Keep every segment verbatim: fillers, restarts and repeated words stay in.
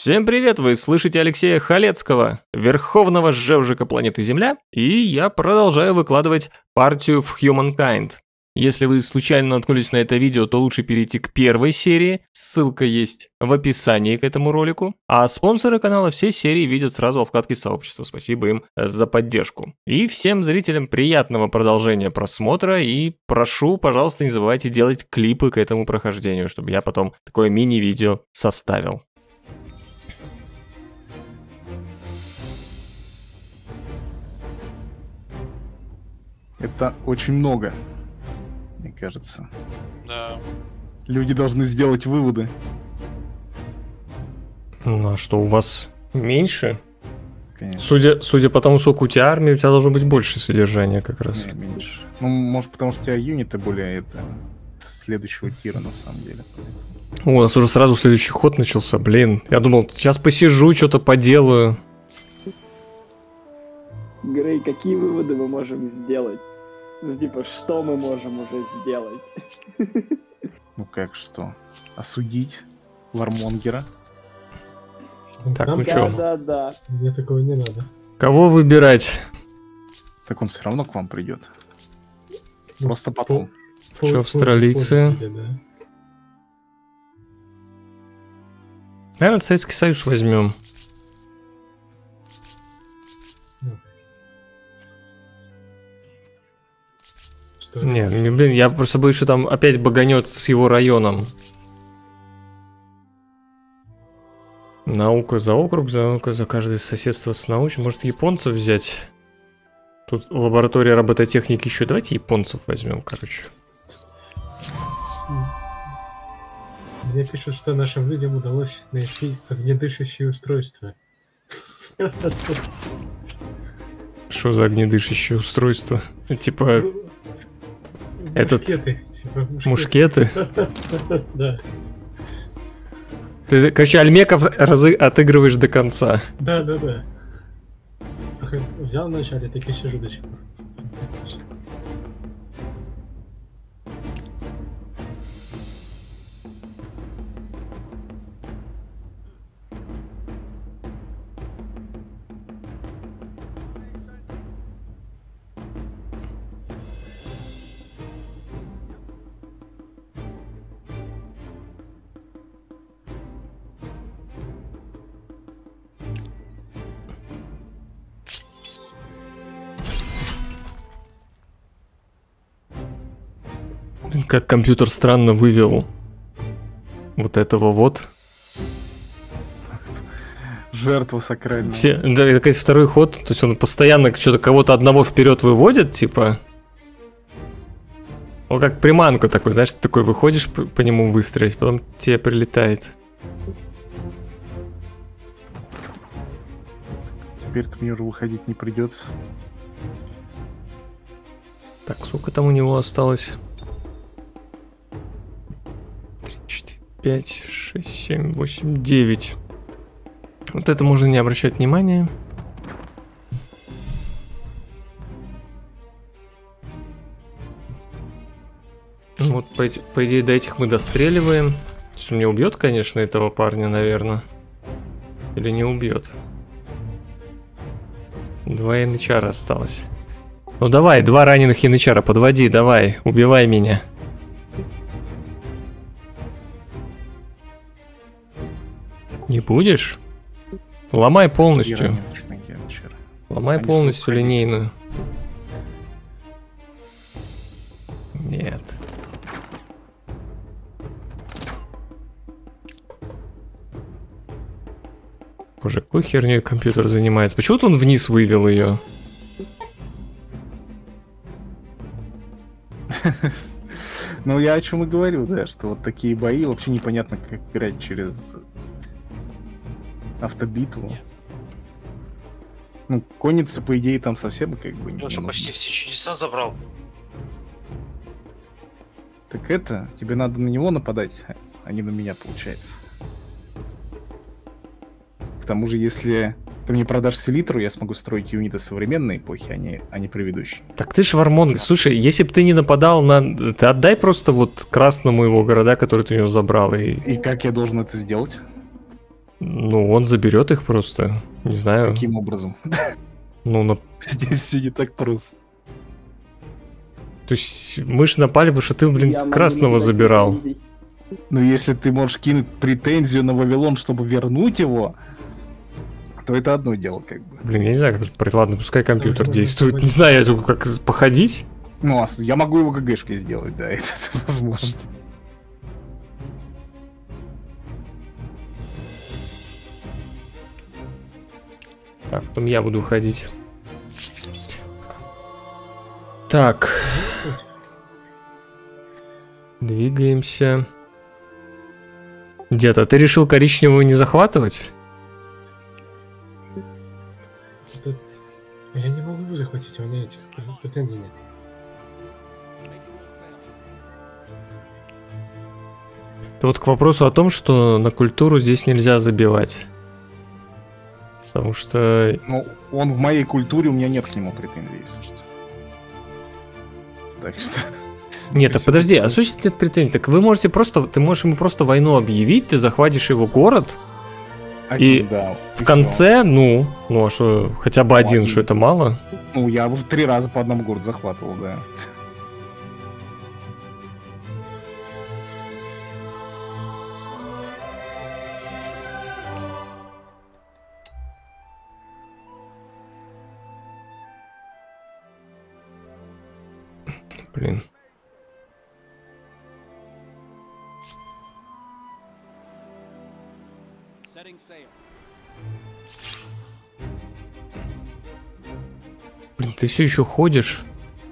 Всем привет, вы слышите Алексея Халецкого, верховного жевжика планеты Земля, и я продолжаю выкладывать партию в Humankind. Если вы случайно наткнулись на это видео, то лучше перейти к первой серии, ссылка есть в описании к этому ролику, а спонсоры канала все серии видят сразу во вкладке сообщества, спасибо им за поддержку. И всем зрителям приятного продолжения просмотра, и прошу, пожалуйста, не забывайте делать клипы к этому прохождению, чтобы я потом такое мини-видео составил. Это очень много, мне кажется. Да. Люди должны сделать выводы. Ну а что, у вас меньше? Конечно. Судя, судя по тому, сколько у тебя армии, у тебя должно быть больше содержания как раз. Не, меньше. Ну, может, потому что у тебя юниты более это следующего тира, на самом деле. О, у нас уже сразу следующий ход начался, блин. Я думал, сейчас посижу, что-то поделаю. Грей, какие выводы мы можем сделать? Ну, типа, что мы можем уже сделать? Ну как что? Осудить Вармонгера? Так, ну да, чё? да, да. Мне такого не надо. Кого выбирать? Так он все равно к вам придет. Ну, Просто потом. По- Чё, по- австралийцы? по- да. Наверное, Советский Союз возьмем. Что это? Нет, ну, блин, я просто боюсь, что там опять баганет с его районом. Наука за округ, за наука за каждое соседство с научным. Может, японцев взять? Тут лаборатория робототехники еще. Давайте японцев возьмем, короче. Мне пишут, что нашим людям удалось найти огнедышащее устройство. Что за огнедышащее устройство? Типа Этот- Мушкеты. Типа мушкеты? Да. Ты, короче, Альмеков разы отыгрываешь до конца. Да, да, да. Взял вначале, так и сижу до сих пор. Блин, как компьютер странно вывел вот этого вот. Жертва сакральная. Все, да, это, конечно, второй ход, то есть он постоянно что-то кого-то одного вперед выводит, типа. Он как приманку такой, знаешь, ты такой выходишь по, по нему выстрелить, потом тебе прилетает. Теперь-то мне уже выходить не придется. Так, сколько там у него осталось? три, четыре, пять, шесть, семь, восемь, девять. Вот это можно не обращать внимания. Вот, по, эти- по идее, до этих мы достреливаем. То есть он не убьет, конечно, этого парня, наверное. Или не убьет. Два янычара осталось. Ну давай, два раненых янычара, подводи, давай, убивай меня. Не будешь? Ломай полностью. Ломай Они полностью сука, линейную. Нет. Боже, какой херней компьютер занимается? Почему-то он вниз вывел ее. Ну, я о чем и говорю, да, что вот такие бои вообще непонятно, как играть через автобитву. Ну, конница, по идее, там совсем как бы не Леша нужно. почти все чудеса забрал. Так это, тебе надо на него нападать, а не на меня, получается. К тому же, если ты мне продашь селитру, я смогу строить юниты современной эпохи, а не, а не предыдущей. Так ты ж Вармонг. Слушай, если бы ты не нападал на... Ты отдай просто вот красному его города, который ты у него забрал, и... И как я должен это сделать? Ну, он заберет их просто. Не знаю. Каким образом? Ну, на... Здесь все не так просто. То есть мы ж напали, потому что ты, блин, Я могу красного назвать забирал. претензий. Ну, если ты можешь кинуть претензию на Вавилон, чтобы вернуть его, то это одно дело, как бы. Блин, я не знаю, как это пройти. Ладно, пускай компьютер можно действует. сделать. Не знаю, я только как походить. Ну, а с- я могу его ГГшкой сделать, да, это возможно. Так, потом я буду ходить. Так, двигаемся. Дед, а ты решил коричневую не захватывать? Это- Я не могу его захватить, у меня этих претензий нет. Это вот к вопросу о том, что на культуру здесь нельзя забивать. Потому что... Ну, он в моей культуре, у меня нет к нему претензий, если что. Так что... Нет, так подожди, а что значит нет претензий? Так вы можете просто... Ты можешь ему просто войну объявить, ты захватишь его город, и Да, в конце, ну... Ну, а что, хотя бы один, один. что это мало? Ну, я уже три раза по одному городу захватывал, да. Блин. Блин, ты все еще ходишь?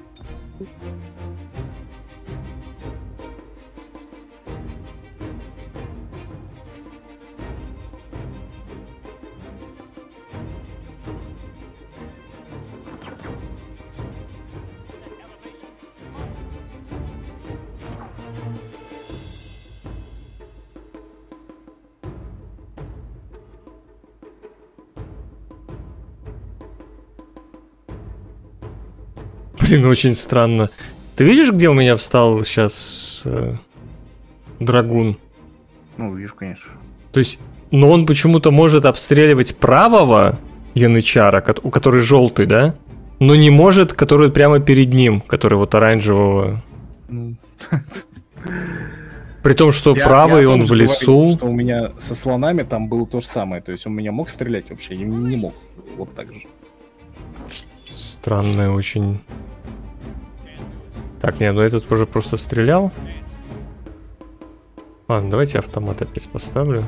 Блин, очень странно. Ты видишь, где у меня встал сейчас э, драгун? Ну, вижу, конечно. То есть, но он почему-то может обстреливать правого янычара, ко- у который желтый, да? Но не может, который прямо перед ним, который вот оранжевого. Ну, При том, что я- правый я о том он в же лесу. говорил, что у меня со слонами там было то же самое. То есть он меня мог стрелять вообще? Я не мог. Вот так же. Странное очень. Так, нет, ну этот уже просто стрелял. Ладно, давайте автомат опять поставлю.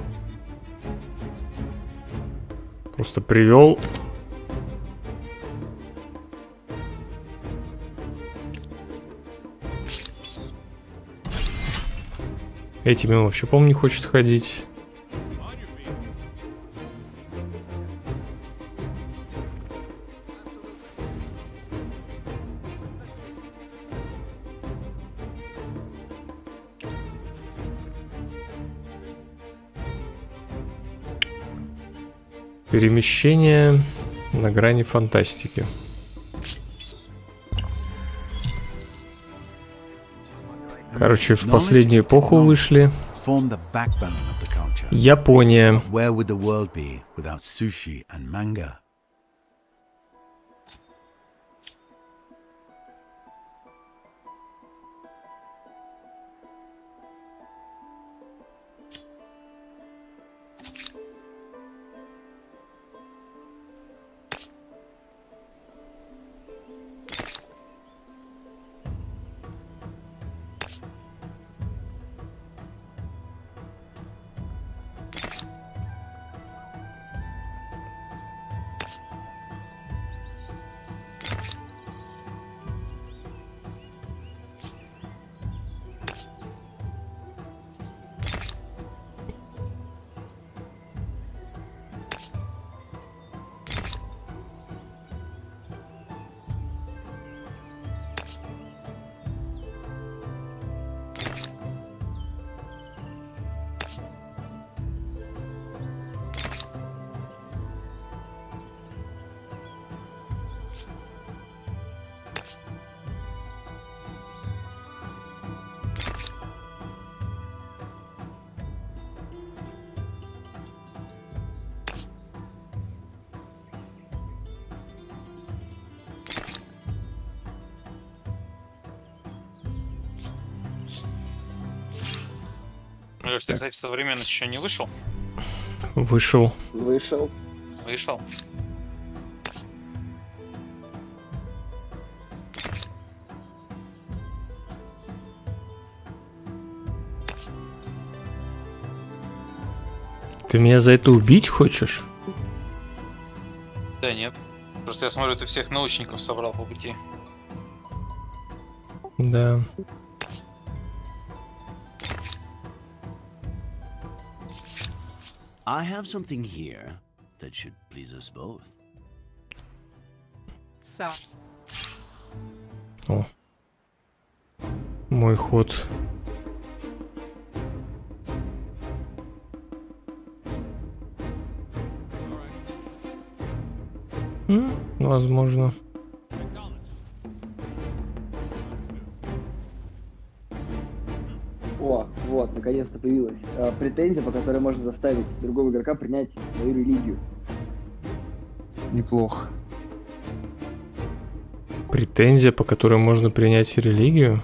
Просто привел. Этими он вообще, по-моему, не хочет ходить. Перемещение на грани фантастики. Короче, в последнюю эпоху вышли. Form the backbone of the culture. Япония. Where would the world be without sushi and manga? Леш, ты, кстати, современность еще не вышел? Вышел. Вышел. Вышел. Ты меня за это убить хочешь? Да нет. Просто я смотрю, ты всех научников собрал по пути. Да. I have something here that should please us both. О. Мой ход. М, возможно. О, вот, наконец-то появилась а, претензия, по которой можно заставить другого игрока принять свою религию. Неплохо. Претензия, по которой можно принять религию?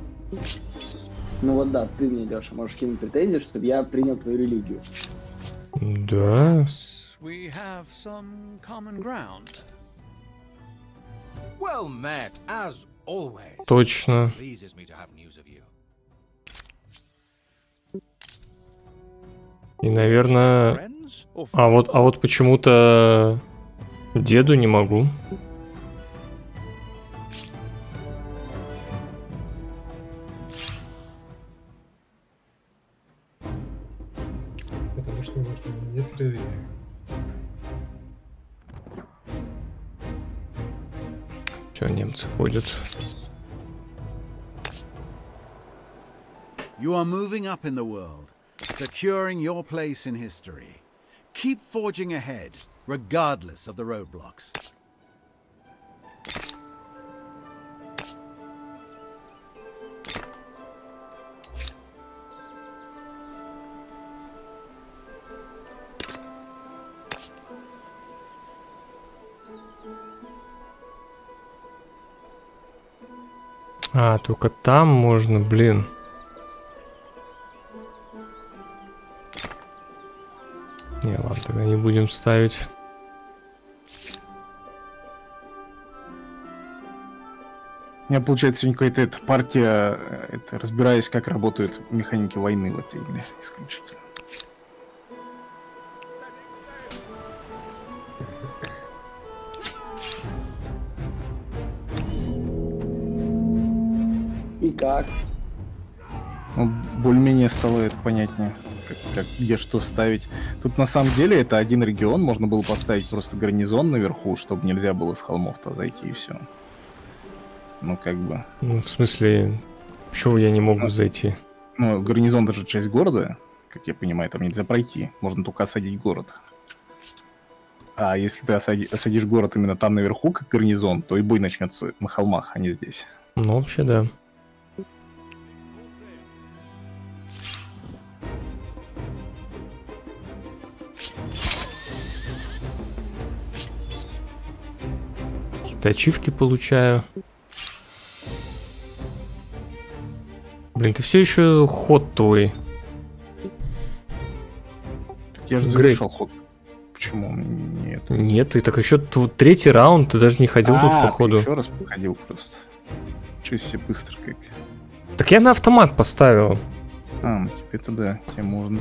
Ну вот да, ты мне, Леша, можешь кинуть претензию, чтобы я принял твою религию. Да. We have some common ground. Well met, as always. Точно. Pleases me to have news of you. И, наверное... Friends or А вот, а вот почему-то деду не могу. Потому что, может, у меня нет доверия. Все, немцы ходят. You are moving up in the world, securing your place in history. Keep forging ahead, regardless of the roadblocks. А, только там можно, блин. Не, ладно, тогда не будем ставить. У меня получается сегодня какая-то эта партия, это, разбираюсь, как работают механики войны в этой игре исключительно. И как? Ну, более-менее стало это понятнее, как, как, где что ставить. Тут на самом деле это один регион, можно было поставить просто гарнизон наверху, чтобы нельзя было с холмов-то зайти и все. Ну, как бы... Ну, в смысле, почему я не могу Ну, зайти? Ну, гарнизон даже часть города, как я понимаю, там нельзя пройти. Можно только осадить город. А если ты осади- осадишь город именно там наверху, как гарнизон, то и бой начнется на холмах, а не здесь. Ну, вообще, да. Какие-то ачивки получаю. Блин, ты все еще ход твой. Я же Грей. завершил ход. Почему нет? Нет, ты так еще тв- третий раунд, ты даже не ходил тут А, по ходу. еще раз походил просто. Чё себе быстро как. Так я на автомат поставил. А, ну теперь-то да, тебе можно.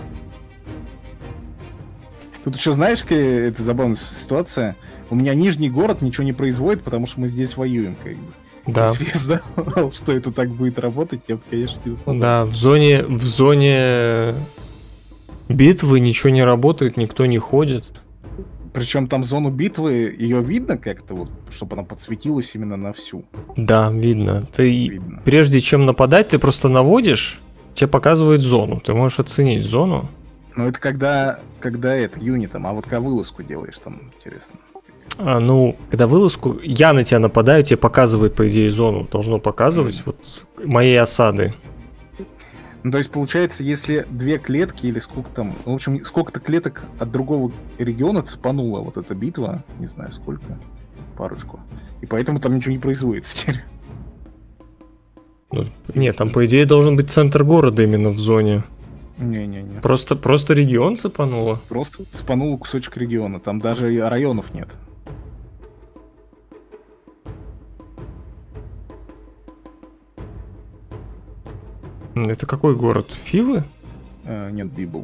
Тут еще знаешь, какая это забавная ситуация? У меня нижний город ничего не производит, потому что мы здесь воюем, как бы. Да. Если я знал, что это так будет работать, я бы, конечно, не подумал. Да, в зоне, в зоне битвы ничего не работает, никто не ходит. Причем там зону битвы, ее видно как-то, вот, чтобы она подсветилась именно на всю. Да, видно. Ты Видно. прежде чем нападать, ты просто наводишь, тебе показывает зону. Ты можешь оценить зону. Но это когда, когда это, юнитом, а вот когда вылазку делаешь, там, интересно. А, ну, когда вылазку, я на тебя нападаю, тебе показывает, по идее, зону. Должно показывать Mm. вот моей осады. Ну, то есть, получается, если две клетки или сколько там... В общем, сколько-то клеток от другого региона цепанула вот эта битва, не знаю сколько, парочку. И поэтому там ничего не производится теперь. Ну, нет, там, по идее, должен быть центр города именно в зоне. Не-не-не. Просто, просто регион цепануло? Просто спануло кусочек региона. Там даже и районов нет. Это какой город? Фивы? А, нет, Библ.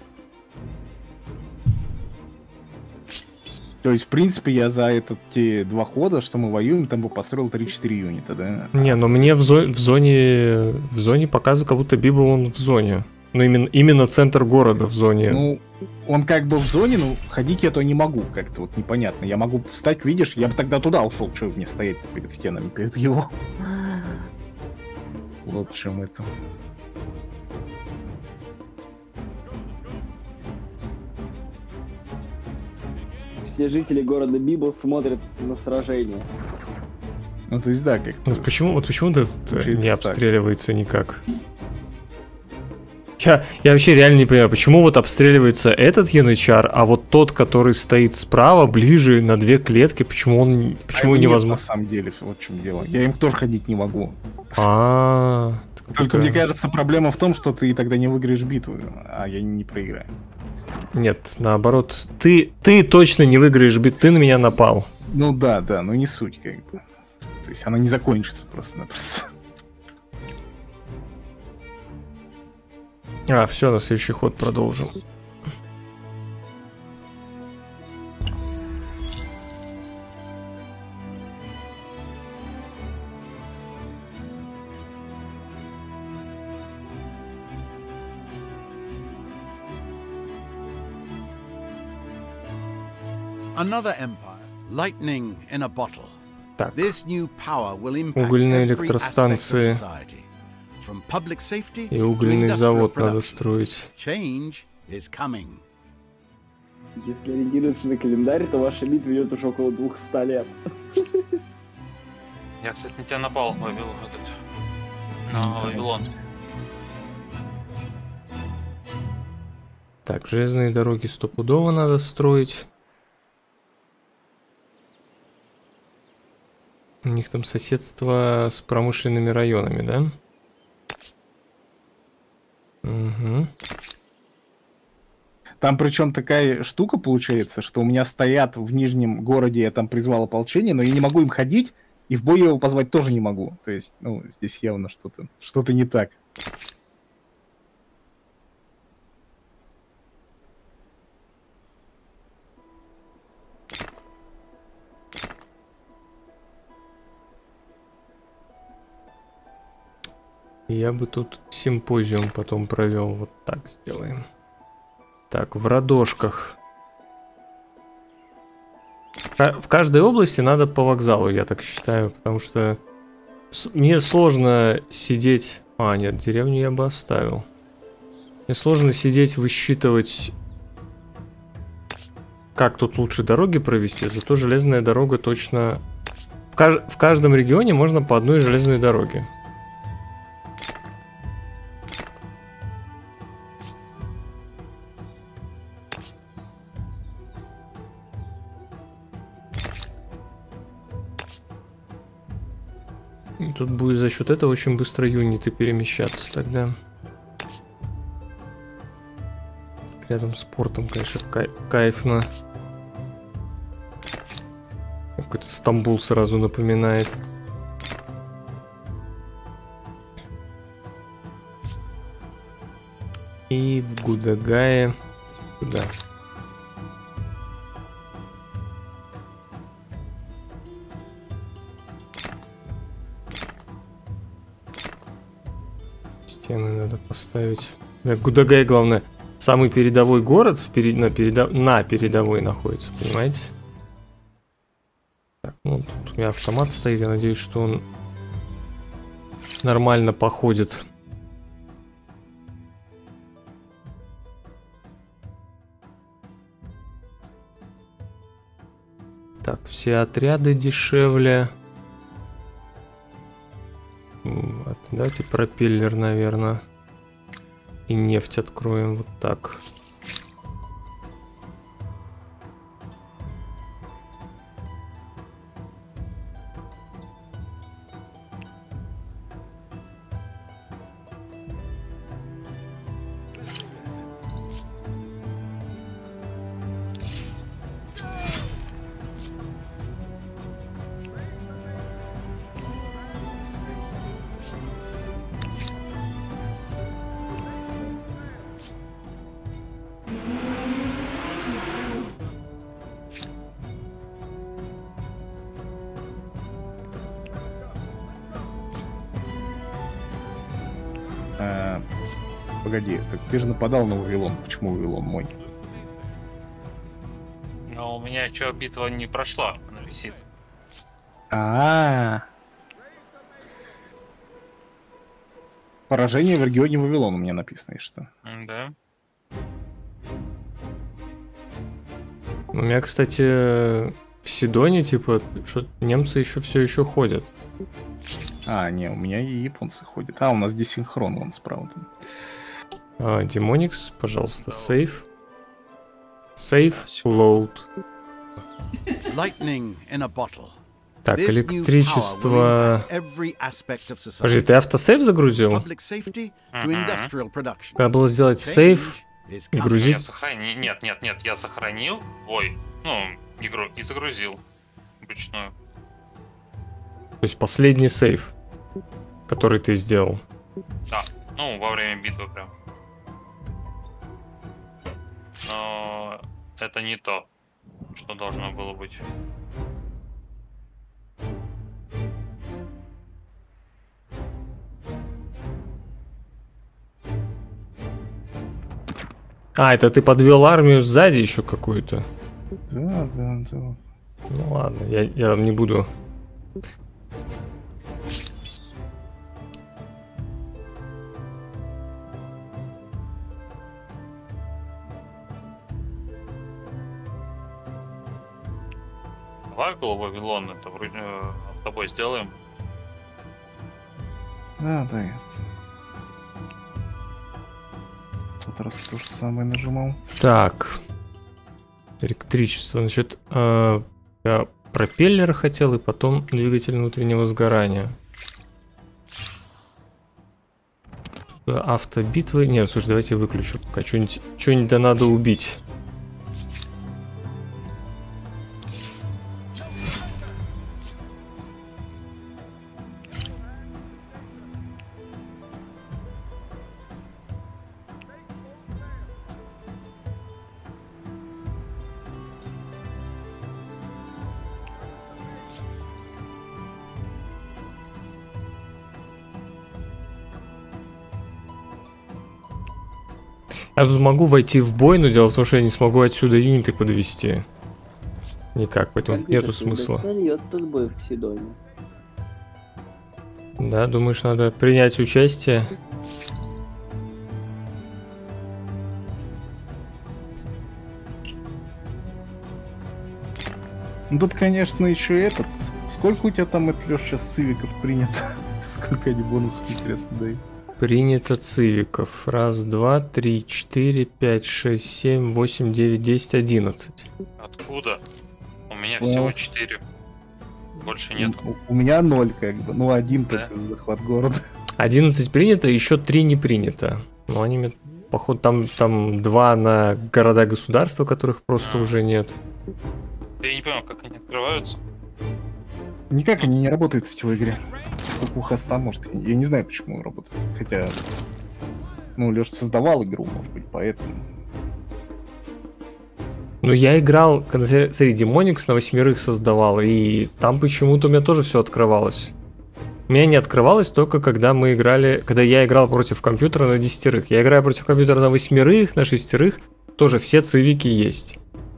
То есть, в принципе, я за этот те два хода, что мы воюем, там бы построил три-четыре юнита, да? Не, но мне в, зо- в зоне в зоне показывают, как будто Библ он в зоне. Ну, именно, именно центр города в зоне. Ну, он как бы в зоне, но ходить я то не могу, как-то вот непонятно. Я могу встать, видишь, я бы тогда туда ушел, что мне стоять перед стенами, перед его. Вот в чем это. Все жители города Библ смотрят на сражение. Ну, то есть, да, как-то... Вот почему, вот почему этот Получается не так. обстреливается никак? Я, я вообще реально не понимаю, почему вот обстреливается этот янычар, а вот тот, который стоит справа, ближе на две клетки, почему он, почему А его нет, невозможно? на самом деле, вот в чем дело. Я им тоже ходить не могу. А, Только мне кажется, проблема в том, что ты тогда не выиграешь битву, а я не проиграю. Нет, наоборот, ты, ты точно не выиграешь бит, ты на меня напал. Ну да, да, но не суть, как бы. То есть она не закончится просто-напросто. А, все, на следующий ход продолжим. Another empire, lightning in a bottle. Так, This new power will impact угольные every aspect of электростанции society, from public safety и to угольный industrial завод надо production. строить. Change is coming. Если ориентироваться на календарь, то ваша битва идет уже около двухсот лет. Я, кстати, на тебя напал, Вавилон, этот. На Вавилон. Так, железные дороги стопудово надо строить. У них там соседство с промышленными районами, да? Угу. Там причем такая штука получается, что у меня стоят в нижнем городе, я там призвал ополчение, но я не могу им ходить, и в бой его позвать тоже не могу. То есть, ну, здесь явно что-то что-то не так. Я бы тут симпозиум потом провел. Вот так сделаем. Так, в Радошках. Ка- В каждой области надо по вокзалу, я так считаю, потому что с- мне сложно сидеть... А, нет, деревню я бы оставил. Мне сложно сидеть, высчитывать, как тут лучше дороги провести, зато железная дорога точно... В, каж- в каждом регионе можно по одной железной дороге. И тут будет за счет этого очень быстро юниты перемещаться тогда. Рядом с портом, конечно, кай- кайфно. Какой-то Стамбул сразу напоминает. И в Гудагае сюда. Стены надо поставить. Да, Гудагай, главное, самый передовой город вперед, на, передо, на передовой находится, понимаете? Так, ну тут у меня автомат стоит, я надеюсь, что он нормально походит. Так, все отряды дешевле. Вот, давайте пропеллер, наверное. И нефть откроем вот так. Погоди, так ты же нападал на Вавилон. Почему Вавилон мой? Но у меня еще битва не прошла, она висит. А-а-а. Поражение в регионе Вавилон у меня написано, и что? Да. У меня, кстати, в Сидоне, типа, что немцы еще все еще ходят. А, не, у меня и японцы ходят. А, у нас десинхрон, вон справа там. А, Демоникс, пожалуйста, сейв. Сейв, лоуд. Lightning in a bottle. Так, This new power will электричество... impact every aspect of society. Подожди, ты автосейв загрузил? Public safety to industrial production. Надо было сделать сейв Change is и coming. грузить. Я сохранил. Нет, нет, нет, я сохранил. Ой, ну, игру и загрузил. Вручную. То есть последний сейв, который ты сделал. Да, ну, во время битвы прям. Но это не то, что должно было быть. А, это ты подвел армию сзади еще какую-то? Да, да, да. Ну ладно, я, я не буду. Давай около Вавилон, это вроде э, с тобой сделаем. Да, да. я. В тот раз то же самое нажимал. Так. Электричество. Значит, э, я пропеллер хотел, и потом двигатель внутреннего сгорания. Тут автобитвы. Нет, слушай, давайте выключу пока. Что-нибудь, что-нибудь да надо убить. Я тут могу войти в бой, но дело в том, что я не смогу отсюда юниты подвести. Никак, поэтому Как нету это смысла. сольёт тут бой в Сидоне. Да, думаешь, надо принять участие? Ну тут, конечно, еще этот. Сколько у тебя там, это, Лёш, сейчас цивиков принято? Сколько они бонусов, интересно, дают? Принято цивиков. Раз, два, три, четыре, пять, шесть, семь, восемь, девять, десять, одиннадцать. Откуда? У меня О. всего четыре. Больше нет. У, у меня ноль, как бы. Ну, один Да. только за захват города. одиннадцать принято, еще три не принято. Но они, мне- походу, там, там два на города-государства, которых просто А. уже нет. Я не понимаю, как они открываются. Никак они не работают в сетевой игре. Только у хоста, может. Я не знаю, почему он работает. Хотя, ну, Лёша создавал игру, может быть, поэтому. Ну, я играл, когда, смотри, Демоникс на восьмерых создавал, и там почему-то у меня тоже все открывалось. У меня не открывалось только когда мы играли, когда я играл против компьютера на десятерых. Я играю против компьютера на восьмерых, на шестерых, тоже все цивики есть.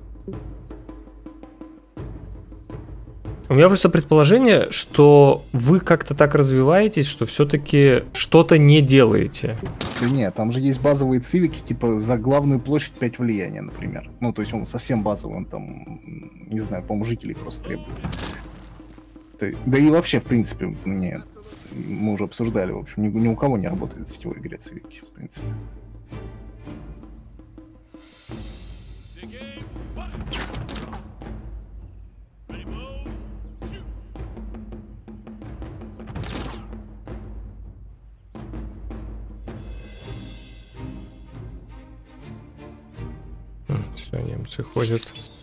У меня просто предположение, что вы как-то так развиваетесь, что все-таки что-то не делаете. Да нет, там же есть базовые цивики, типа за главную площадь пять влияния, например. Ну, то есть он совсем базовый, он там, не знаю, по-моему, жителей просто требует. То- Да и вообще, в принципе, нет. Мы уже обсуждали, в общем, ни, ни у кого не работает в сетевой игре цивики, в принципе. Все, немцы ходят.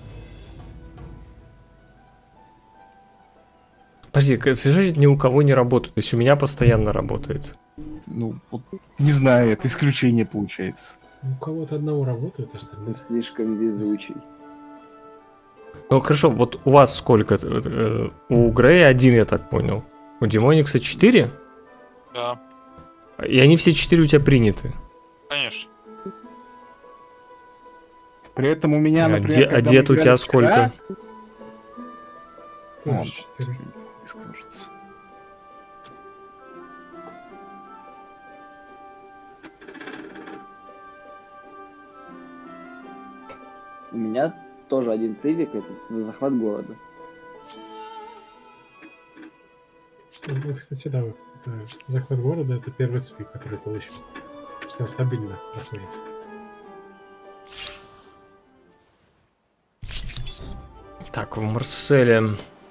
Подожди, как- что значит ни у кого не работает? То есть у меня постоянно работает. Ну, вот, не знаю, это исключение получается. У кого-то одного работает, остальных. Ты слишком везучий. Ну хорошо, вот у вас сколько? Э, У Грея один, я так понял. У Демоникса четыре? Да. И они все четыре у тебя приняты. Конечно. При этом у меня, А например, де- а когда дед мы у тебя играли сколько? вчера- Тоже Вот, четыре. не скажется. У меня тоже один цивик, это за захват города. Ну, кстати, да, это захват города — это первый цвик, который получил. Что он стабильно проходит. Так, в Марселе.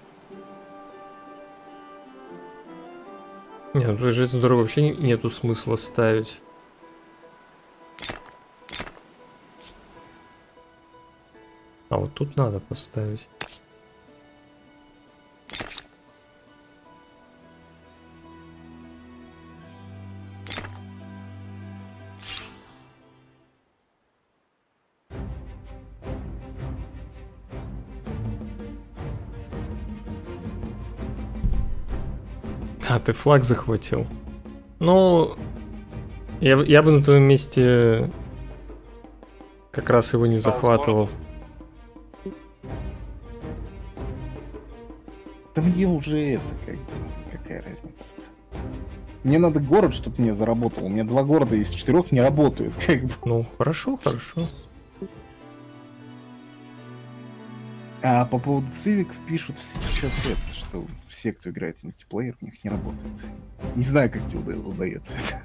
Нет, ну железную дорогу вообще не- нету смысла ставить. А вот тут надо поставить. А, ты флаг захватил. Ну, я, б- я бы на твоем месте как раз его не Стал захватывал. Да мне уже это, как бы, какая разница. Мне надо город, чтобы мне заработал. У меня два города из четырех не работают, как бы. Ну, хорошо, хорошо. А по поводу цивиков пишут сейчас это, что все, кто играет в мультиплеер, у них не работает. Не знаю, как тебе уда- удается это.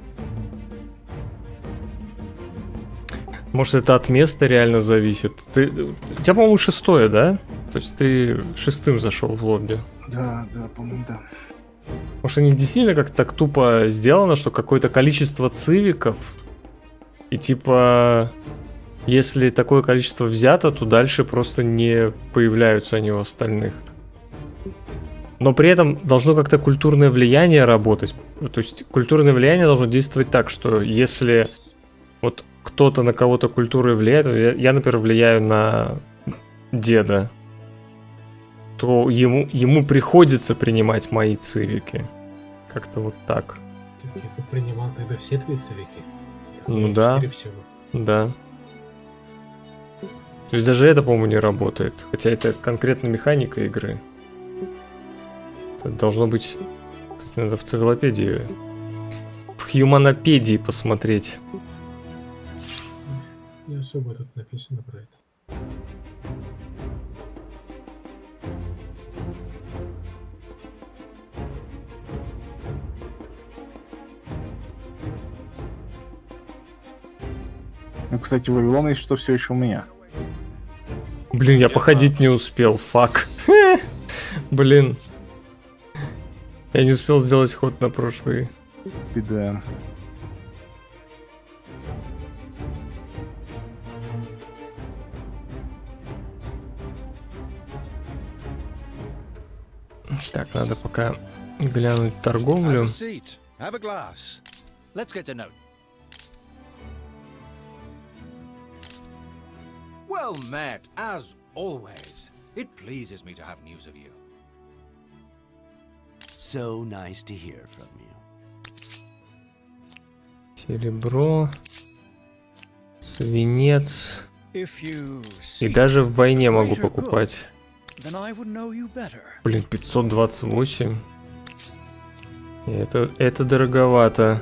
Может, это от места реально зависит. Ты, у тебя, по-моему, шестое, да? То есть ты шестым зашел в лобби. Да, да, по-моему, да. Может, у них действительно как-то так тупо сделано, что какое-то количество цивиков, и типа, если такое количество взято, то дальше просто не появляются они у остальных. Но при этом должно как-то культурное влияние работать. То есть культурное влияние должно действовать так, что если вот кто-то на кого-то культурой влияет, я, я, например, влияю на деда, то ему, ему приходится принимать мои цивики. Как-то вот так. Так я бы принимал тогда все твои цивики. Ну да. Четыре всего. Да. То есть даже это, по-моему, не работает. Хотя это конкретно механика игры. Это должно быть... Кстати, надо в цивилопедии... В хьюманопедии посмотреть. Не особо тут написано про это. Ну, кстати, Вавилон, если что, все еще у меня. Блин, я Я походить не успел, фак. Блин. Я не успел сделать ход на прошлый. Беда. Так, надо пока глянуть Have торговлю. a seat. Have a glass. Let's get to know. Well met, as always. It pleases me to have news of you. So nice to hear from you. Серебро. Свинец. If you И seek даже в войне могу greater покупать. good, then I would know you better. Блин, пятьсот двадцать восемь. Это, это дороговато.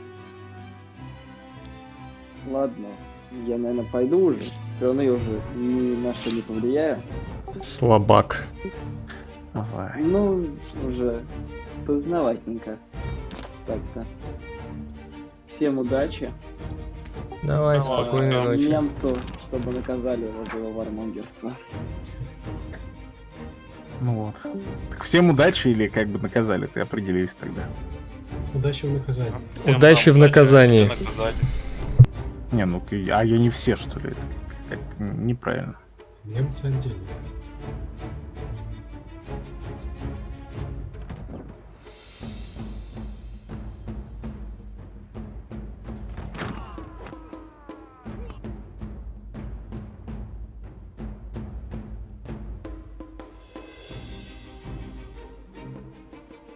Ладно, я, наверное, пойду уже. Все равно я уже ни на что не повлияю. Слабак. Давай. Ну, уже поздноватенько. Так-то. Всем удачи. Давай, Давай, спокойной да. ночи. Немцу, чтобы наказали его за его вармонгерство. Ну вот. Так всем удачи или как бы наказали, ты определись тогда. Удачи в наказании. Всем Удачи нам в наказании. удачи в наказании. Не, ну к- а я не все, что ли? Это как-то неправильно. Немцы отдельно.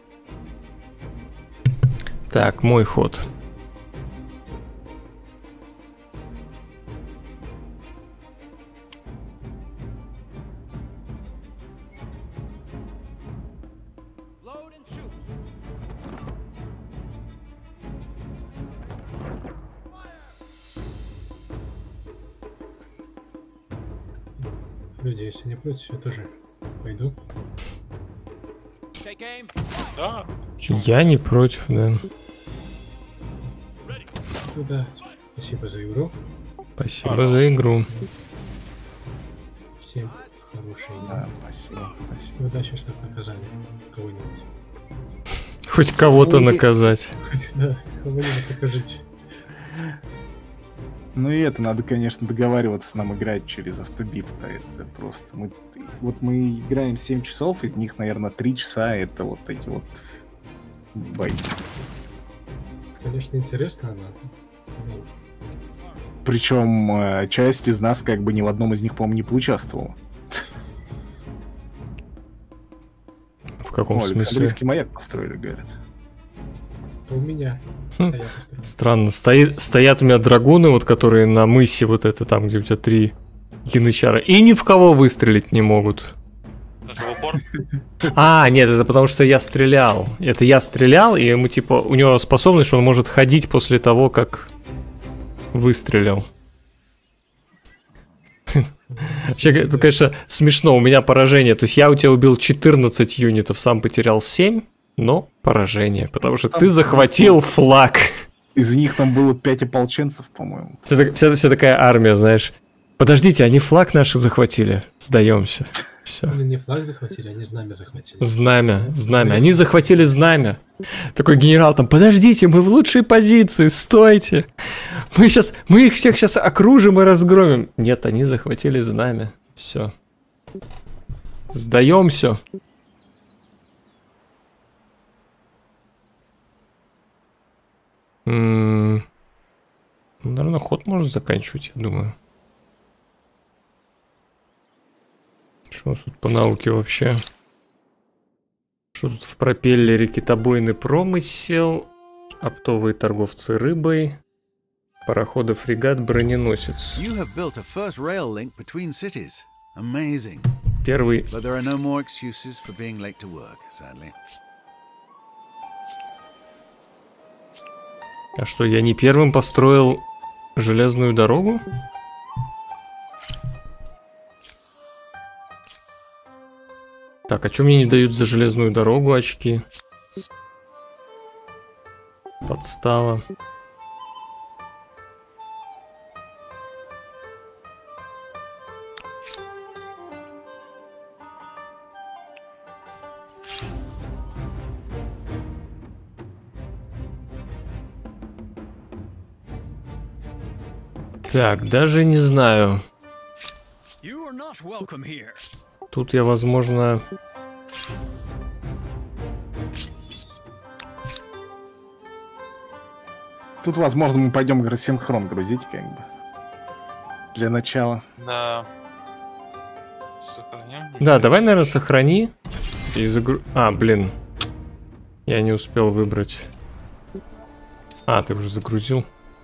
Так, мой ход. люди, если не против, я тоже пойду. Да. Я не против, да. Ну да, спасибо за игру. Спасибо за игру. Всем хорошей игры. Да, спасибо, спасибо. Удачного наказания кого-нибудь. Хоть кого-то Ну, и- наказать. Да, кого-нибудь покажите. Ну и это надо, конечно, договариваться нам играть через автобит. Это просто мы... Вот мы играем семь часов, из них, наверное, три часа это вот эти вот бои. Конечно, интересно она. Ну, Причем э, часть из нас как бы ни в одном из них, по-моему, не поучаствовала. В каком О, смысле? Александрийский маяк построили, говорят. то у меня. Хм. А я построю. Странно. Стоит, стоят у меня драгуны, вот которые на мысе, вот это там, где у тебя три янычара, и ни в кого выстрелить не могут. Даже в упор. А, нет, это потому что я стрелял. Это я стрелял, и ему типа, у него способность, что он может ходить после того, как выстрелил. Вообще, это, конечно, смешно. У меня поражение. То есть я у тебя убил четырнадцать юнитов, сам потерял семь, но поражение. Потому что ты захватил флаг. Из них там было пять ополченцев, по-моему. Вся, так- вся- вся такая армия, знаешь. Подождите, они флаг наш захватили. Сдаемся. Все. Они не флаг захватили, они знамя захватили. Знамя, знамя. Они захватили знамя. Такой генерал там, подождите, мы в лучшей позиции, стойте. Мы сейчас, мы их всех сейчас окружим и разгромим. Нет, они захватили знамя. Все. Сдаемся. М, ну, наверное, ход можно заканчивать, я думаю. Что у нас тут по науке вообще? Что тут в пропеллере? Китобойный промысел, оптовые торговцы рыбой, пароходы, фрегат, броненосец. You have built a first rail link between cities. Amazing. Первый. But there are no more excuses for being late to work, sadly. А что, я не первым построил железную дорогу? Так, а что мне не дают за железную дорогу очки? Подстава. Так, даже не знаю. You are not welcome here. Тут я, возможно... Тут, возможно, мы пойдем говорит, синхрон грузить, как бы. Для начала. Да. Сохраним. Да, давай, наверное, сохрани. И загру... А, блин. Я не успел выбрать. А, ты уже загрузил.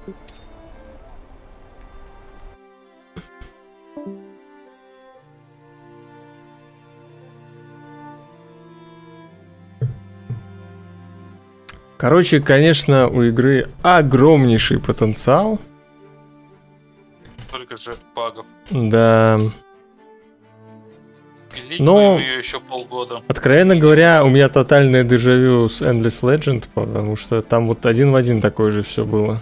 Короче, конечно, у игры огромнейший потенциал. Только же багов. Да. Пилить Но- будем ее еще полгода. Откровенно говоря, у меня тотальное дежавю с Endless Legend, потому что там вот один в один такое же все было.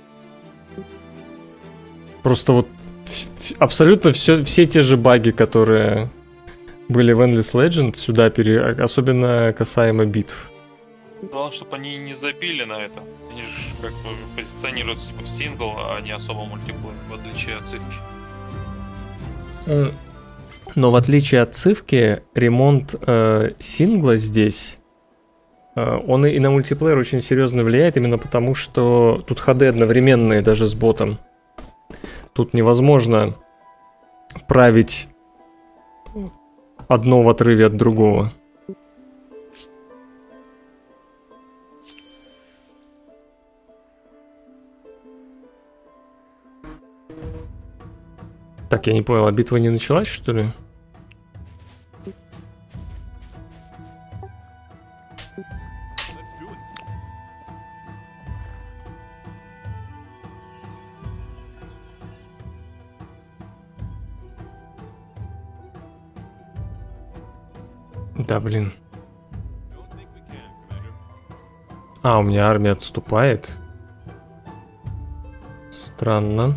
Просто вот ф- ф- абсолютно все, все те же баги, которые были в Endless Legend, сюда пере... особенно касаемо битв. Главное, чтобы они не забили на это. Они же как бы позиционируются типа в сингл, а не особо мультиплеер, в отличие от цифки. М, Но в отличие от цифки, ремонт э, сингла здесь, э, он и, и на мультиплеер очень серьезно влияет, именно потому что тут ходы одновременные даже с ботом. Тут невозможно править одно в отрыве от другого. Так, я не понял, а битва не началась, что ли? Да, блин. А, у меня армия отступает. Странно.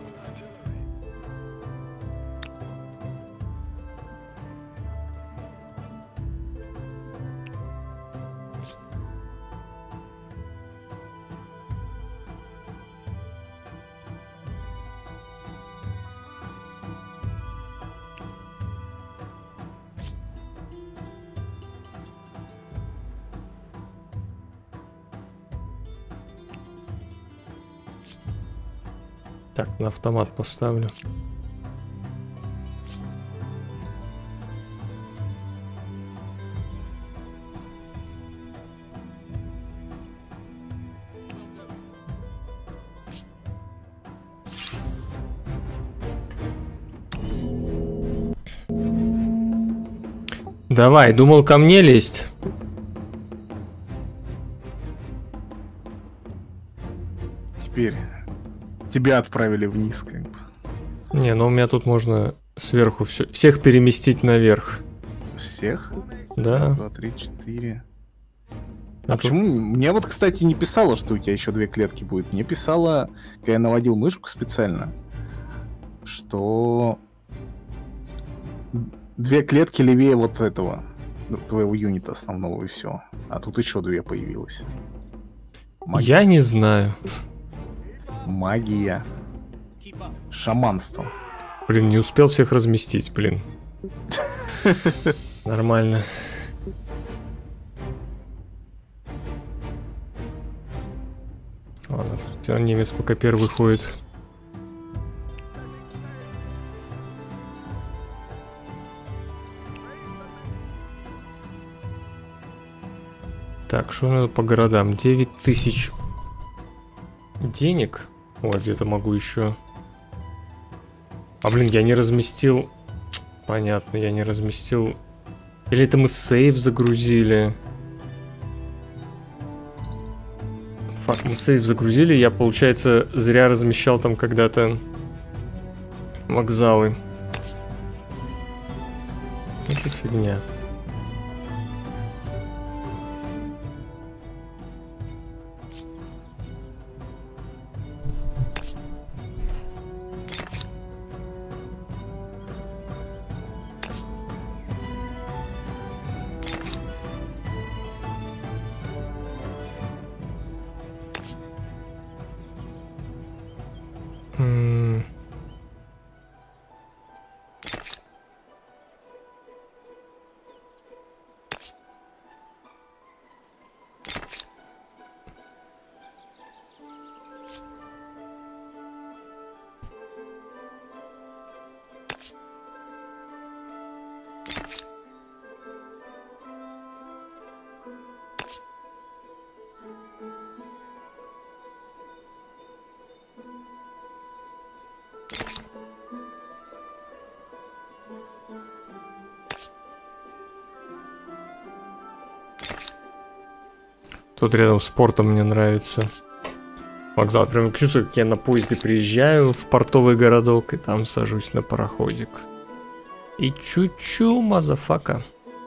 Так, на автомат поставлю. Давай, думал ко мне лезть. Теперь тебя отправили вниз, как бы. Не, ну у меня тут можно сверху все, всех переместить наверх. Всех? Да. Раз, два, три, четыре. А А тут- почему? Мне вот, кстати, не писало, что у тебя еще две клетки будет. Мне писало, когда я наводил мышку специально, что две клетки левее вот этого, ну, твоего юнита основного, и все. А тут еще две появилось. Магия. Я не знаю. Магия. Шаманство. Блин, не успел всех разместить, блин. Нормально. Ладно, тут немец пока первый ходит. Так, что надо по городам? девять тысяч денег. О, где-то могу еще. А, блин, я не разместил. Понятно, я не разместил. Или это мы сейв загрузили? Фак, мы сейв загрузили, я, получается, зря размещал там когда-то вокзалы. Это же фигня. М. Тут рядом с портом мне нравится. Вокзал. Прям чувствую, как я на поезде приезжаю в портовый городок и там сажусь на пароходик. И чу-чу, мазафака.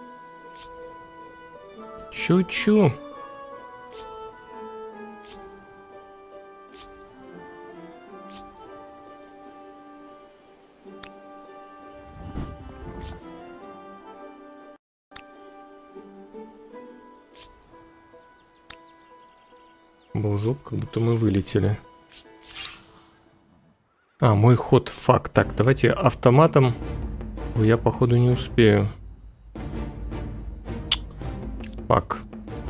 Чу-чу. Был звук, как будто мы вылетели. А, мой ход, факт. Так, давайте автоматом. Ой, я, походу, не успею. Фак.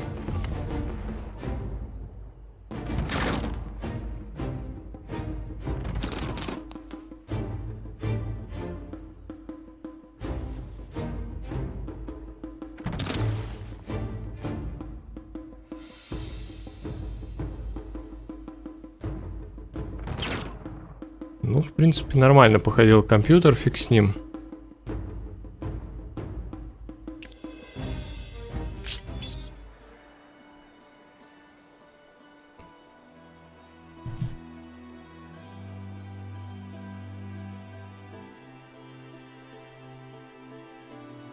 Ну, в принципе, нормально походил компьютер, фиг с ним.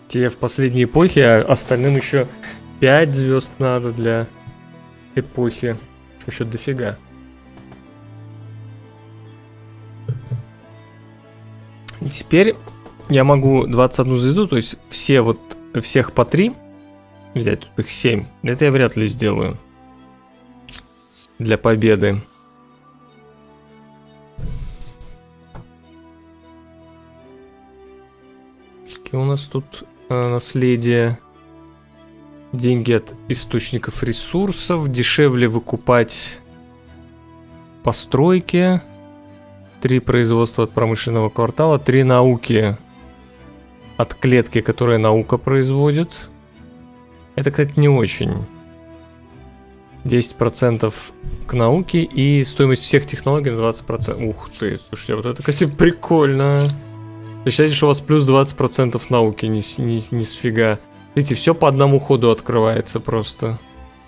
Те в последней эпохе, а остальным еще пять звезд надо для эпохи. Еще дофига. И теперь я могу двадцать одну звезду, то есть все вот, всех по три взять, тут их семь. Это я вряд ли сделаю. Для победы. Какие у нас тут э, наследие? Деньги от источников ресурсов. Дешевле выкупать постройки. Три производства от промышленного квартала. Три науки от клетки, которая наука производит. Это, кстати, не очень. десять процентов к науке и стоимость всех технологий на двадцать процентов. Ух ты, слушайте, вот это, кстати, прикольно. Считайте, что у вас плюс двадцать процентов науки, не, не, не сфига. Видите, все по одному ходу открывается просто.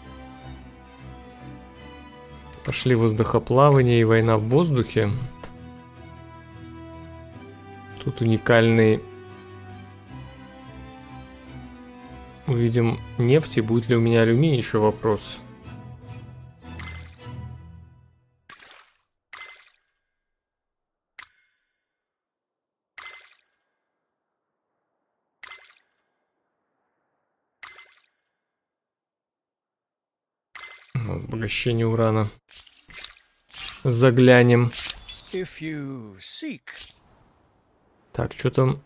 Пошли воздухоплавание и война в воздухе. Тут уникальный... Увидим нефть, и будет ли у меня алюминий, еще вопрос. Обогащение урана. Заглянем. If you seek. Так, что там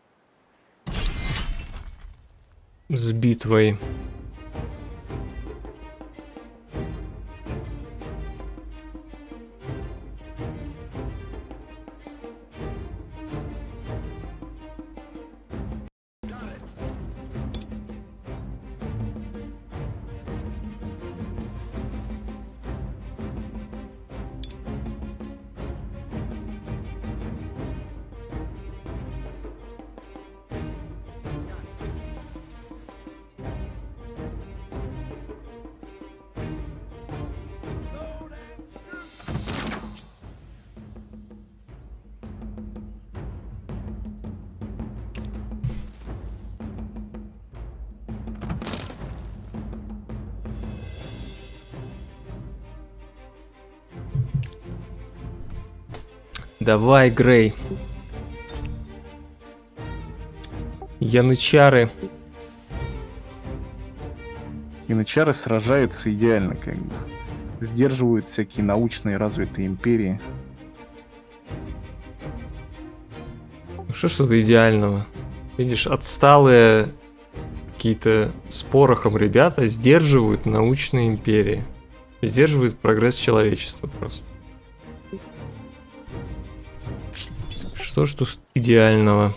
с битвой? Давай, Грей. Янычары. Янычары сражаются идеально, как бы. Сдерживают всякие научные развитые империи. Что что-то идеального? Видишь, отсталые какие-то с порохом ребята сдерживают научные империи. Сдерживают прогресс человечества просто. Что ж тут идеального?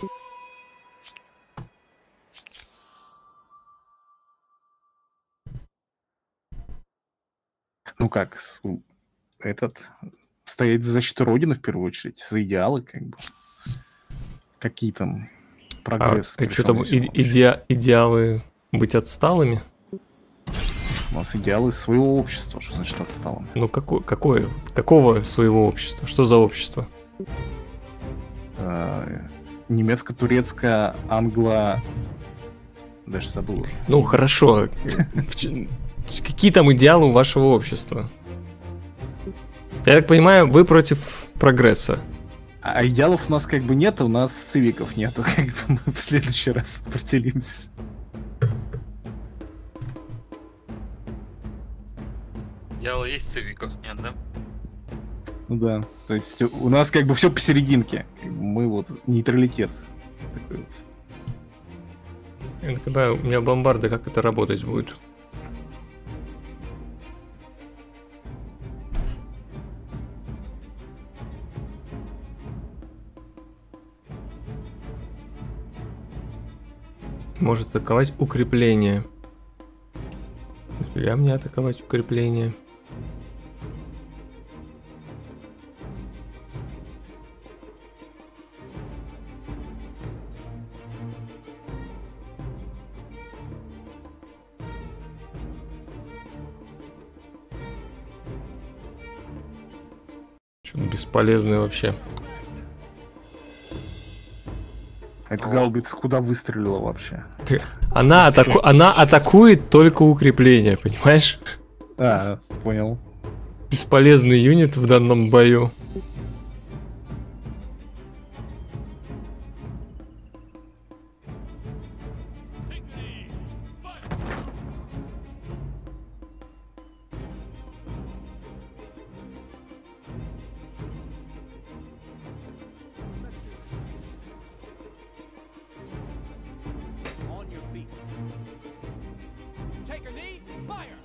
Ну как, этот стоять за защиту Родины в первую очередь, за идеалы, как бы. Какие там прогресс. А, что там иде иде идеалы быть отсталыми? У нас идеалы своего общества, что значит отсталым? Ну какое, какое, какого своего общества? Что за общество? Немецко-турецко, англо... Даже забыл уже. Ну хорошо. Какие там идеалы у вашего общества? Я так понимаю, вы против прогресса. А идеалов у нас как бы нет, у нас цивиков нету. Как бы мы в следующий раз определимся. Идеалы есть, цивиков нет, да? Ну да, то есть у нас как бы все посерединке. Мы вот нейтралитет. Такой вот. Это когда у меня бомбарды, как это работать будет? Может атаковать укрепление. Нафига мне атаковать укрепление? Что-то бесполезное вообще. Это Эта гаубица куда выстрелила вообще? Ты- Она, атаку... Она атакует только укрепление, понимаешь? А, понял. Бесполезный юнит в данном бою. On your feet. Take a knee, fire!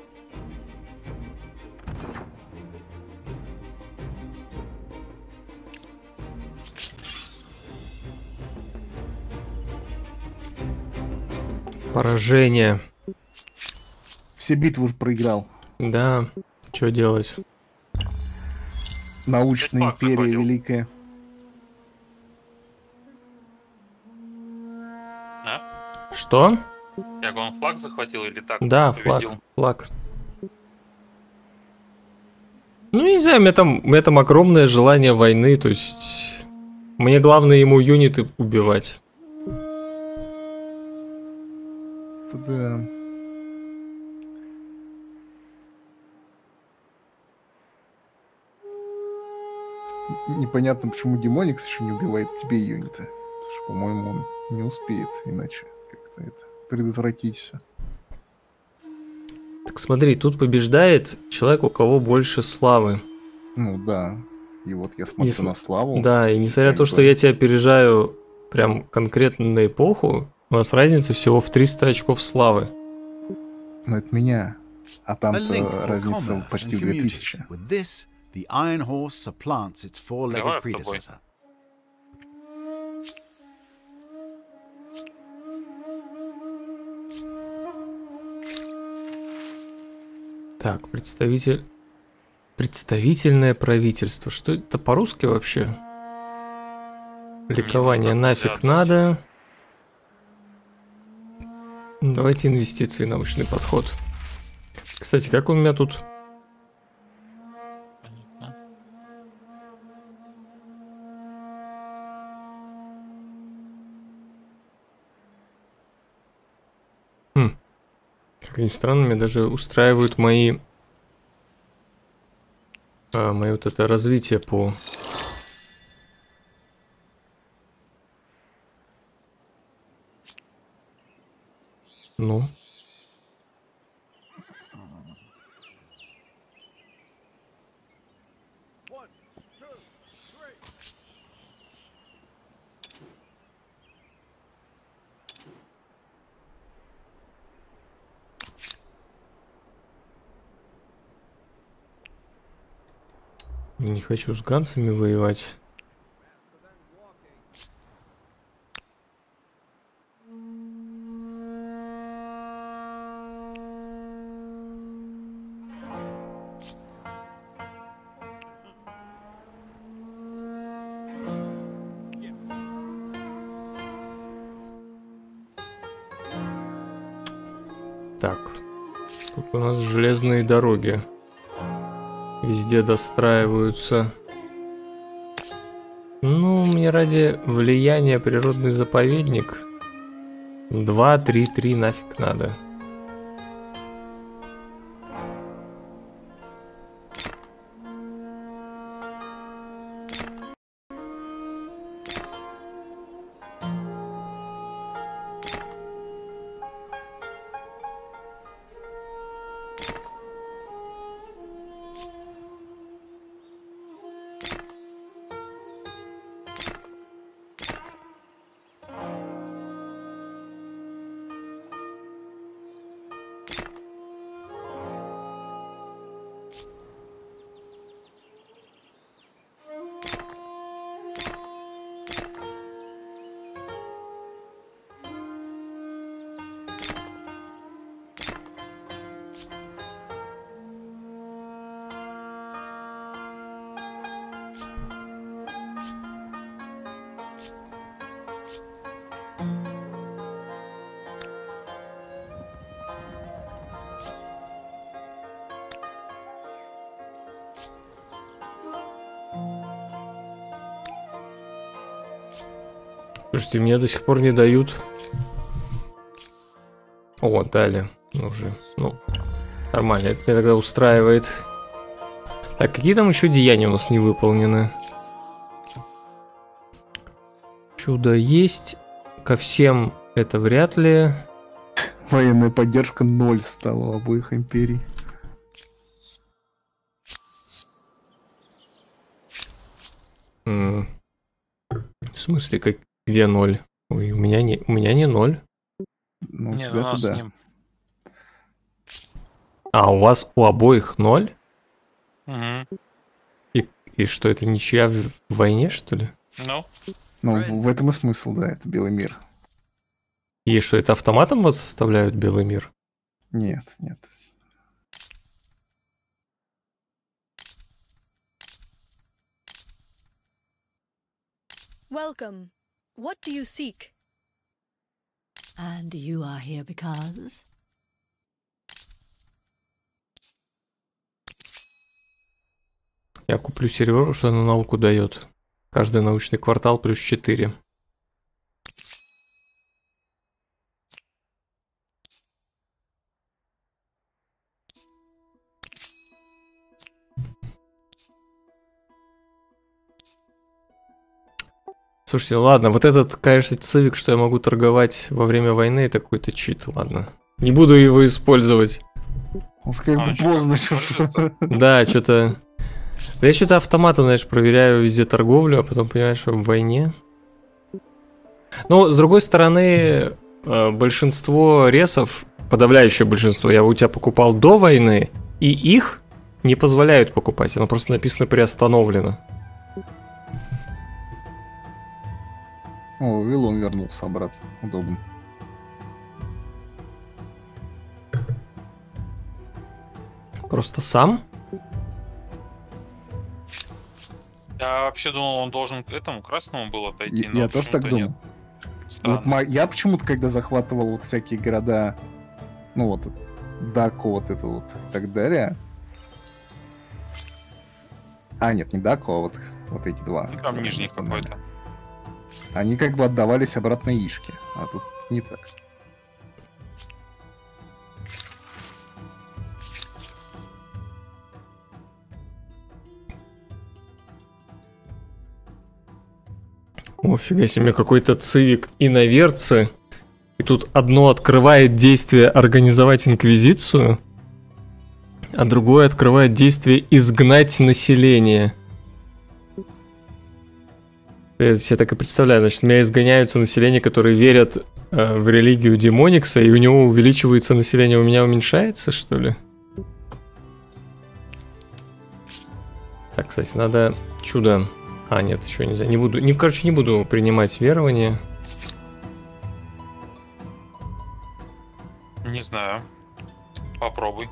Поражение. Все битвы уже проиграл. Да, что делать? Научная Факт империя захватил. великая. А? Что? Как он флаг захватил или так? Да, флаг. победил? Флаг. Ну, не знаю, у меня там, у меня там огромное желание войны, то есть... Мне главное ему юниты убивать. Это да. Н- Непонятно, почему Демоникс еще не убивает тебе юниты. Потому что, по-моему, он не успеет иначе как-то это предотвратить все. Так смотри, тут побеждает человек, у кого больше славы. Ну да. И вот я смотрю Несм- на славу. Да, и несмотря на то, как что бы- я тебя опережаю прям конкретно на эпоху, у нас разница всего в триста очков славы. Ну это меня. А A там-то link for разница commerce почти and в две communities. тысячи. With this, the Iron Horse supplants its Давай four-legged в тобой. predecessor. Так, представитель... Представительное правительство. Что это по-русски вообще? Ликование так нафиг взгляд. надо. Давайте инвестиции, научный подход. Кстати, как у меня тут? Понятно. Хм. Как ни странно, меня даже устраивают мои... А, мое вот это развитие по... Ну. Не хочу с ганцами воевать. Так. Тут у нас железные дороги. Везде достраиваются. Ну, мне ради влияния природный заповедник. два, три, три нафиг надо. Слушайте, мне до сих пор не дают. О, дали. Ну, уже. Ну, нормально. Это меня тогда устраивает. Так, какие там еще деяния у нас не выполнены? Чудо есть. Ко всем это вряд ли. Военная поддержка ноль стала у обоих империй. М. В смысле, как, где ноль? Ой, у меня не, у меня не ноль. Ну, у Не, у тебя-то нас с да. ним. А у вас у обоих ноль? Мгм. И, и что, это ничья в, в войне, что ли? Ну, Ну, в, в этом и смысл, да, это белый мир. И что, это автоматом вас составляют белый мир? Нет, нет. Welcome. What do you seek? And you are here because? Я куплю сервер, что она науку дает. Каждый научный квартал плюс четыре. Слушайте, ладно, вот этот, конечно, цивик, что я могу торговать во время войны, это какой-то чит, ладно. Не буду его использовать. Уж как А, бы чё, поздно, как чё. Да, что-то... Да я что-то автоматом, знаешь, проверяю везде торговлю, а потом понимаю, что в войне. Но, с другой стороны, э, большинство ресов, подавляющее большинство, я у тебя покупал до войны, и их не позволяют покупать. Оно просто написано приостановлено. О, Вилон вернулся обратно. Удобно. Просто сам? я вообще думал, он должен к этому красному был отойти. Я, но я тоже так почему-то думал. нет. Странно. Вот ма- я почему-то, когда захватывал вот всякие города, ну вот, Даку, вот это вот, и так далее. А, нет, не Даку, а вот, вот эти два. Ну, там которые нижний между нами. какой-то. Они как бы отдавались обратно Ишке, а тут не так. О, фига себе, какой-то цивик иноверцы. И тут одно открывает действие организовать инквизицию, а другое открывает действие изгнать население. Я себе так и представляю, значит, у меня изгоняются население, которые верят э, в религию Демоникса, и у него увеличивается население, у меня уменьшается, что ли? Так, кстати, надо чудо... А, нет, еще нельзя. Не буду, не, короче, не буду принимать верование. Не знаю. Попробуй.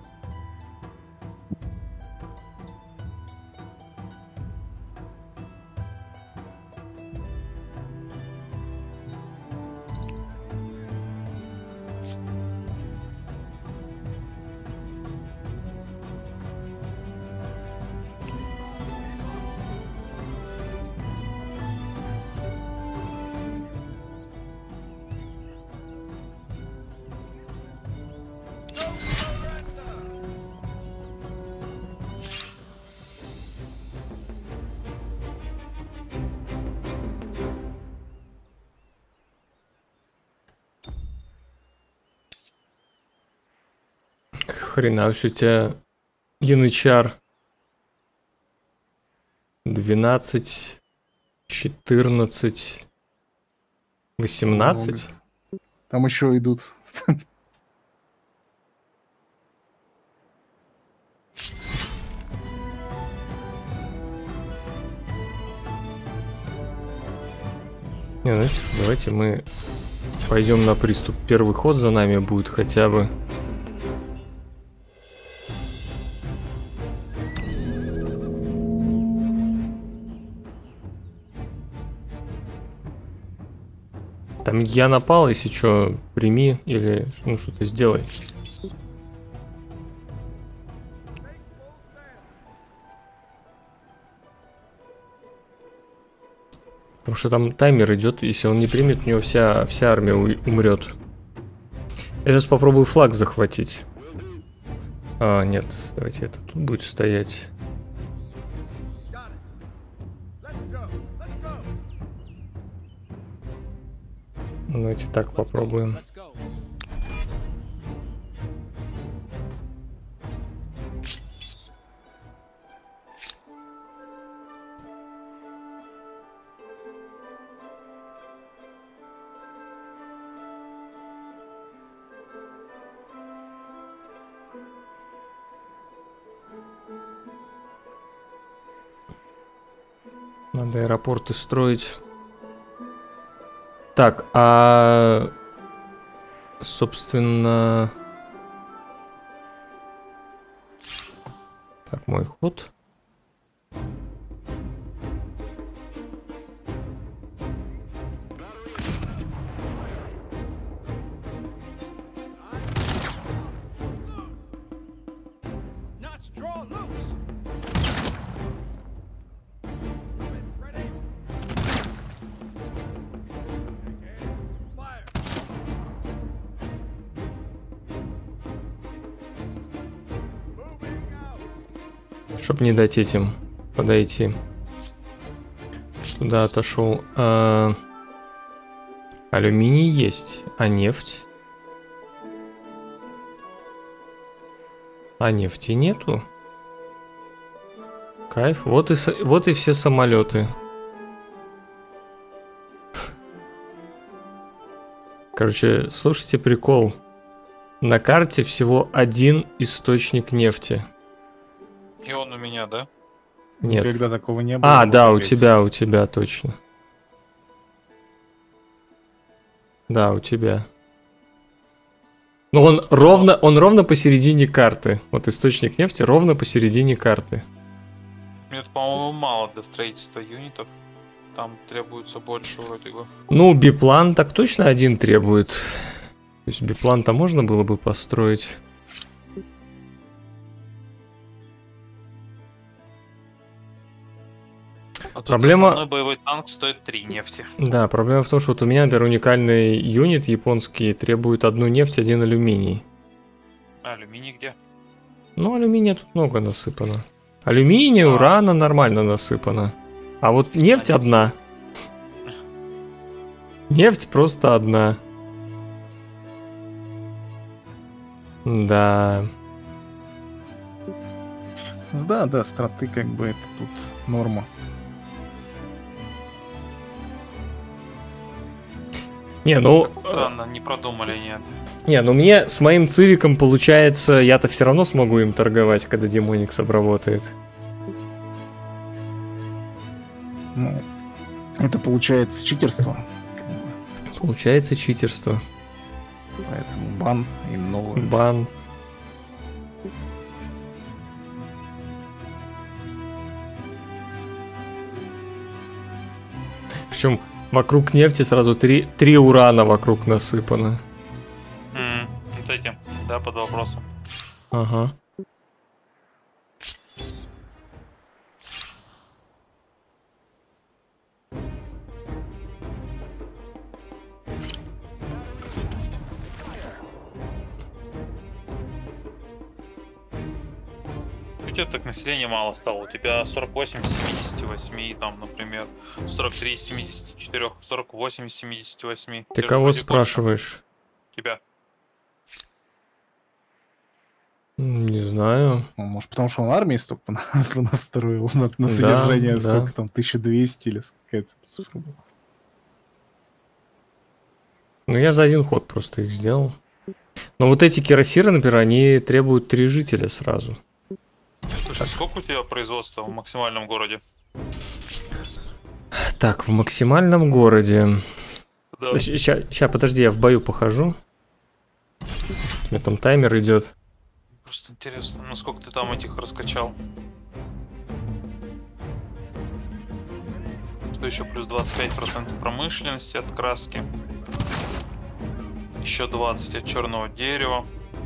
Хрена, все у тебя янычар. двенадцать, четырнадцать, восемнадцать. Много. Там еще идут. Не, знаете, давайте мы пойдем на приступ. Первый ход за нами будет хотя бы. Там я напал, если что, прими или ну что-то сделай. Потому что там таймер идет, если он не примет, у него вся, вся армия умрет. Я сейчас попробую флаг захватить. А, нет, давайте это тут будет стоять. Давайте так попробуем. Надо аэропорты строить. Так, а... Собственно... Так, мой ход. Чтоб не дать этим подойти. Туда отошел. А... Алюминий есть, а нефть? А нефти нету. Кайф. Вот и, вот и все самолеты. Короче, слушайте прикол. На карте всего один источник нефти. И он у меня, да? Нет. Когда такого не было. А, да, у тебя, у тебя точно. Да, у тебя. Но он ровно, он ровно посередине карты. Вот источник нефти ровно посередине карты. Это, по-моему, мало для строительства юнитов. Там требуется больше вроде бы. Ну, биплан так точно один требует. То есть биплан-то можно было бы построить. А проблема... Основной боевой танк стоит три нефти. Да, проблема в том, что вот у меня, например, уникальный юнит японский требует одну нефть, один алюминий. А алюминий где? Ну, алюминия тут много насыпано. Алюминия, а. урана нормально насыпано. А вот нефть а одна. Нефть просто одна. Да. Да, да, страты как бы это тут норма. Не, ну... Странно, не продумали, нет. Не, ну мне с моим цивиком получается, я-то все равно смогу им торговать, когда Демоникс обработает. Ну, это получается читерство. Получается читерство. Поэтому бан им новый. Бан. Причем вокруг нефти сразу три, три урана вокруг насыпано. Mm, вот эти, да, под вопросом. Ага. У тебя так населения мало стало. У тебя сорок восемь из семидесяти восьми, там, например, сорок три из семидесяти четырёх, сорок восемь из семидесяти восьми. Ты кого спрашиваешь? Тебя. Не знаю. Ну, может, потому что он армии столько настроил на, на содержание, да, сколько да. там, тысяча двести или какая-то цифра была. Ну, я за один ход просто их сделал. Но вот эти кирасиры, например, они требуют три жителя сразу. Слушай, сколько у тебя производства в максимальном городе? Так, в максимальном городе... Да. Сейчас, подожди, я в бою похожу. У меня там таймер идет. Просто интересно, насколько ты там этих раскачал. Что еще плюс двадцать пять процентов промышленности от краски. Еще двадцать от черного дерева.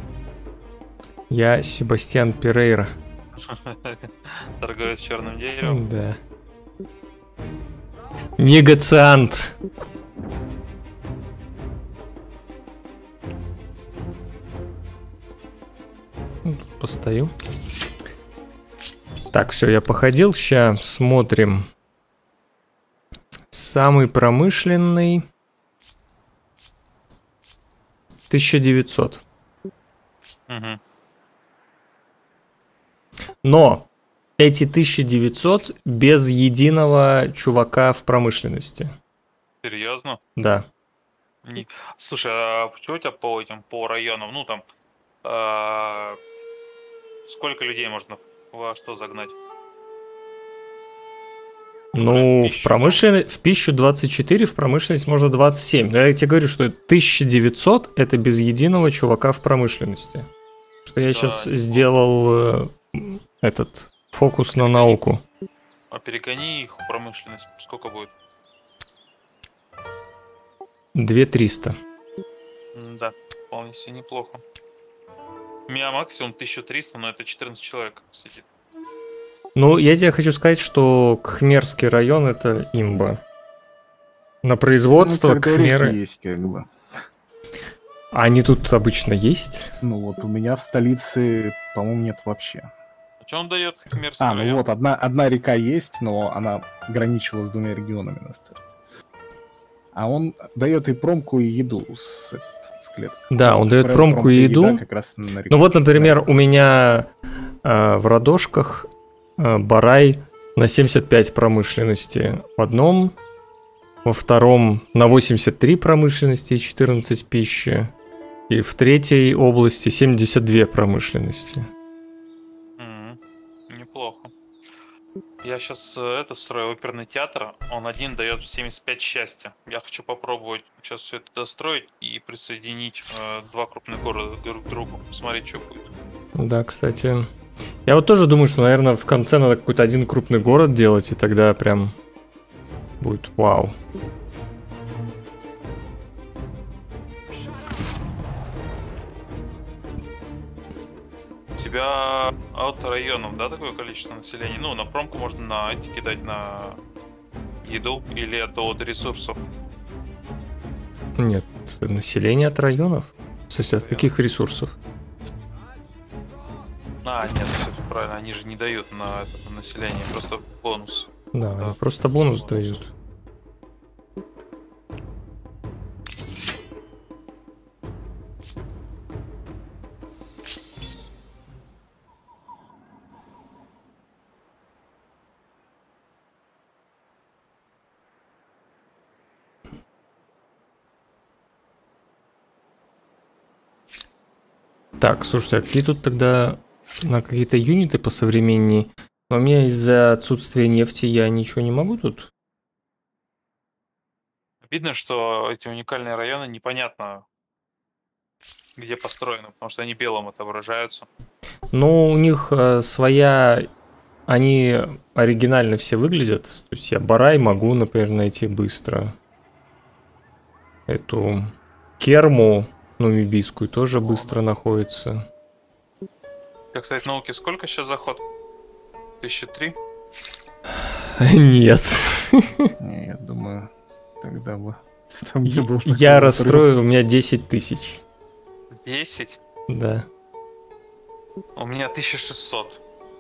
Я Себастьян Перейра. Торговец черным деревом. Да. Негациант. Постою. Так, все, я походил. Сейчас смотрим. Самый промышленный. тысяча девятьсот. Угу. Но эти тысяча девятьсот без единого чувака в промышленности. Серьезно? Да. Не... Слушай, а что у тебя по этим, по районам? Ну там, а... сколько людей можно во что загнать? Ну, в, в промышленность, в пищу двадцать четыре, в промышленность можно двадцать семь. Но я тебе говорю, что тысяча девятьсот это без единого чувака в промышленности. Что я да, сейчас сделал э, этот фокус на науку. А перегони их в промышленность, сколько будет? две тысячи триста. Да, вполне себе неплохо. У меня максимум тысяча триста, но это четырнадцать человек сидит. Ну, я тебе хочу сказать, что Кхмерский район это имба. На производство ну, Кхмеры... есть, как бы. А они тут обычно есть? Ну вот у меня в столице, по-моему, нет вообще. А что он дает Кхмерский А, район? ну вот, одна, одна река есть, но она граничила с двумя регионами на старте. А он дает и промку, и еду с, с клеток. Да, он дает промку, промку и еду. Как раз на реку. Ну вот, например, у меня э, в Радошках э, барай на семьдесят пять промышленности в одном, во втором на восемьдесят три промышленности и четырнадцать пищи, и в третьей области семьдесят две промышленности. Mm-hmm. Неплохо. Я сейчас это строю оперный театр, он один дает семьдесят пять счастья. Я хочу попробовать сейчас все это достроить и присоединить э, два крупных города друг к другу, посмотреть, что будет. Да, кстати. Я вот тоже думаю, что, наверное, в конце надо какой-то один крупный город делать, и тогда прям будет вау. У тебя от районов, да, такое количество населения? Ну, на промку можно на эти кидать на еду или это от ресурсов? Нет, население от районов. В смысле, от каких ресурсов? А, нет, все правильно, они же не дают на это на население, просто бонус. Да, да. Они просто бонус, бонус дают. Так, слушайте, а какие тут тогда на какие-то юниты посовременнее? Но у меня из-за отсутствия нефти я ничего не могу тут. Видно, что эти уникальные районы непонятно, где построены, потому что они белым отображаются. Ну, у них э, своя... Они оригинально все выглядят. То есть я барай могу, например, найти быстро. Эту керму... Намибийскую тоже быстро находится. Как сказать, науки сколько сейчас заход? Тысяча три? Нет. Я думаю, тогда бы... Там я был я расстрою, у меня десять тысяч. десять? Да. У меня тысяча шестьсот.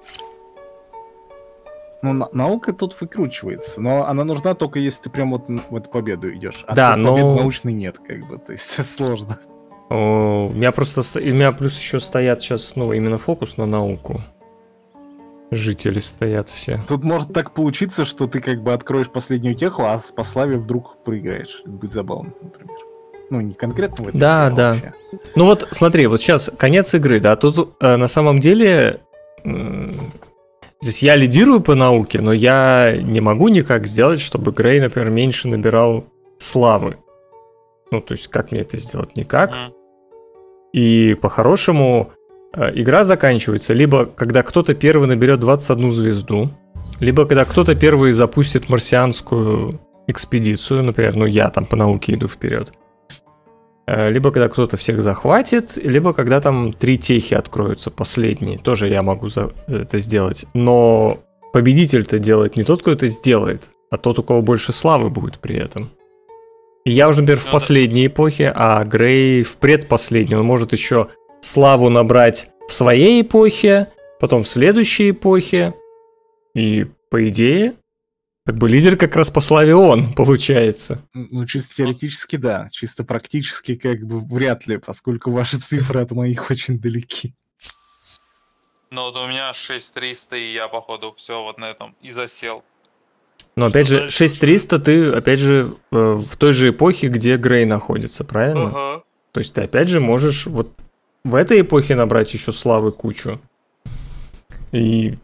Ну, на- наука тут выкручивается, но она нужна только если ты прям вот в эту победу идешь. А да, тут но... победы научной нет, как бы, то есть это сложно. О, у меня просто, у меня плюс еще стоят сейчас, ну, именно фокус на науку. Жители стоят все. Тут может так получиться, что ты как бы откроешь последнюю теху, а по славе вдруг проиграешь. Это будет забавно, например. Ну, не конкретно в этом. Да, да. Вообще. Ну вот, смотри, вот сейчас конец игры, да, тут э, на самом деле... Э, то есть я лидирую по науке, но я не могу никак сделать, чтобы Грей, например, меньше набирал славы. Ну, то есть как мне это сделать? Никак. Mm. И по-хорошему э, игра заканчивается либо когда кто-то первый наберет двадцать одну звезду, либо когда кто-то первый запустит марсианскую экспедицию, например, ну я там по науке иду вперед, э, либо когда кто-то всех захватит, либо когда там три техи откроются, последние, тоже я могу за- это сделать. Но победитель-то делает не тот, кто это сделает, а тот, у кого больше славы будет при этом. И я уже, например, в последней эпохе, а Грей в предпоследней. Он может еще славу набрать в своей эпохе, потом в следующей эпохе. И, по идее, как бы лидер как раз по славе он, получается. Ну, чисто теоретически, да. Чисто практически, как бы, вряд ли, поскольку ваши цифры от моих очень далеки. Ну, вот у меня шесть триста, и я, походу, все вот на этом и засел. Но, опять же, шесть триста ты, опять же, в той же эпохе, где Грей находится, правильно? Ага. То есть ты, опять же, можешь вот в этой эпохе набрать еще славы кучу. И...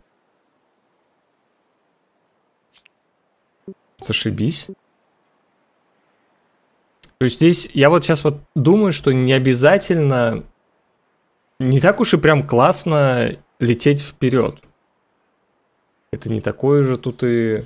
Зашибись. То есть здесь я вот сейчас вот думаю, что не обязательно, не так уж и прям классно лететь вперед. Это не такое же тут и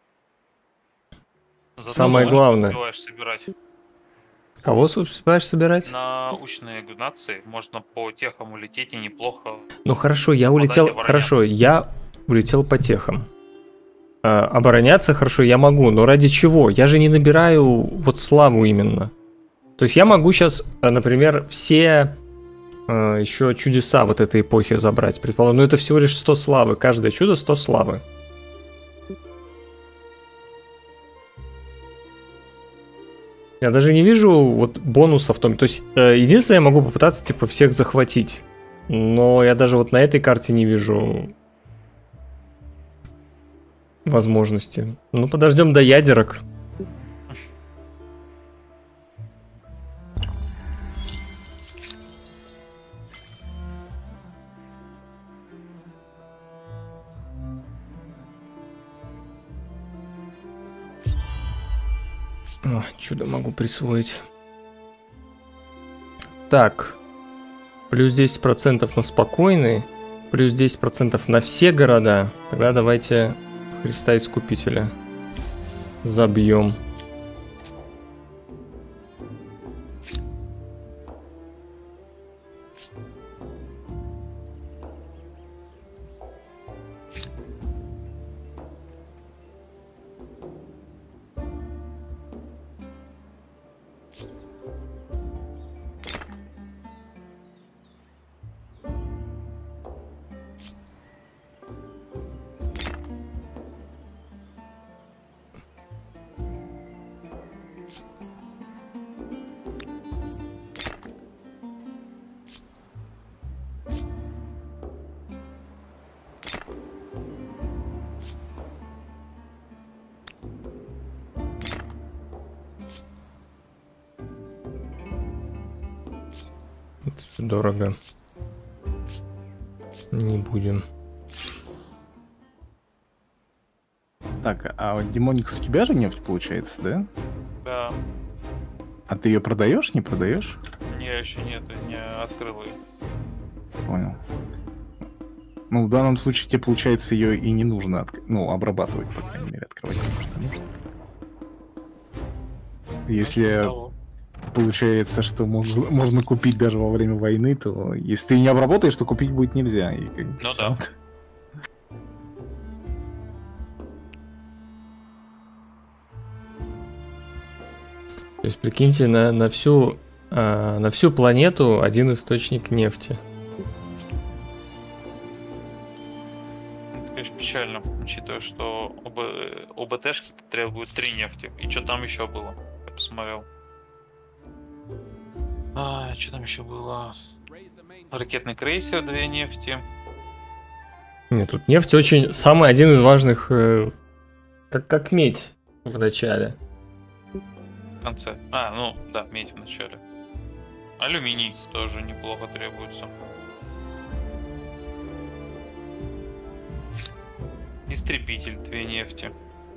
Зато самое главное. Успеваешь собирать. Кого успеваешь собирать? Научные нации можно по техам улететь и неплохо. Ну хорошо, я улетел, хорошо, я улетел по техам. А, обороняться хорошо я могу, но ради чего? Я же не набираю вот славу именно. То есть я могу сейчас, например, все а, еще чудеса вот этой эпохи забрать, предположим. Но это всего лишь сто славы, каждое чудо сто славы. Я даже не вижу вот бонусов в том. То есть единственное, я могу попытаться типа всех захватить. Но я даже вот на этой карте не вижу возможности. Ну, подождем до ядерок. О, чудо могу присвоить. Так. Плюс десять процентов на спокойный. Плюс десять процентов на все города. Тогда давайте Христа Искупителя забьем. Это все дорого. Не будем. Так, а Демоникс у тебя же нефть получается, да? Да. А ты ее продаешь, не продаешь? Не, еще нет, не открыл ее. Понял. Ну, в данном случае тебе, получается, ее и не нужно отк... ну, обрабатывать, по крайней мере, открывать, потому что нужно. Если Ну, получается, что можно, можно купить даже во время войны, то если ты не обработаешь, то купить будет нельзя. И, как, ну всё. да. То есть, прикиньте, на, на, всю, а, на всю планету один источник нефти. Это, конечно, печально, учитывая, что ОБТшки требуют три нефти. И что там еще было? Я посмотрел. А, что там еще было? Ракетный крейсер, две нефти. Нет, тут нефть очень... Самый один из важных... Э, как, как медь в начале. В конце. А, ну, да, медь в начале. Алюминий тоже неплохо требуется. Истребитель, две нефти.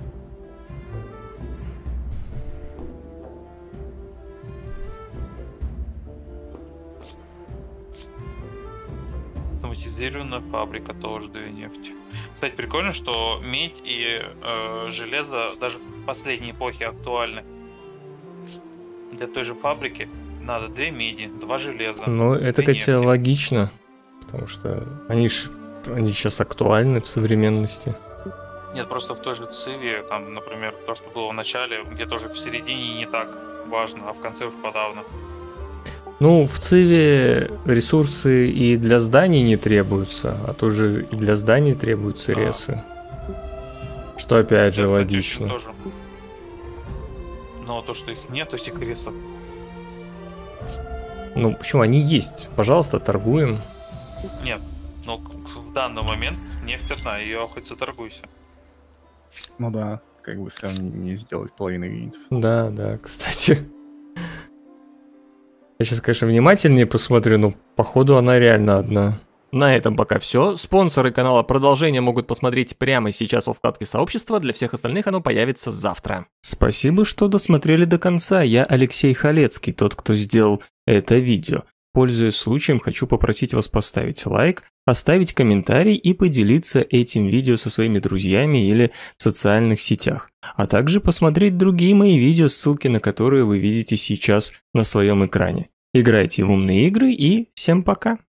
Автоматизированная фабрика, тоже две нефти. Кстати, прикольно, что медь и э, железо даже в последней эпохе актуальны. Для той же фабрики надо две меди, два железа. Ну, это, две кстати, нефти. логично. Потому что они ж они сейчас актуальны в современности. Нет, просто в той же Циве, там, например, то, что было в начале, где тоже в середине не так важно, а в конце уж подавно. Ну, в Циве ресурсы и для зданий не требуются, а тоже и для зданий требуются Да. ресы. Что опять же Это, кстати, логично. очень тоже. Но то, что их нет, этих ресов. Ну, почему? Они есть. Пожалуйста, торгуем. Нет. Но в данный момент нефть одна, ее хоть заторгуйся. Ну да, как бы сам не сделать половину юнитов. Да, да, кстати. Я сейчас, конечно, внимательнее посмотрю, но походу она реально одна. На этом пока все. Спонсоры канала продолжения могут посмотреть прямо сейчас во вкладке сообщества. Для всех остальных оно появится завтра. Спасибо, что досмотрели до конца. Я Алексей Халецкий, тот, кто сделал это видео. Пользуясь случаем, хочу попросить вас поставить лайк, оставить комментарий и поделиться этим видео со своими друзьями или в социальных сетях. А также посмотреть другие мои видео, ссылки на которые вы видите сейчас на своем экране. Играйте в умные игры и всем пока!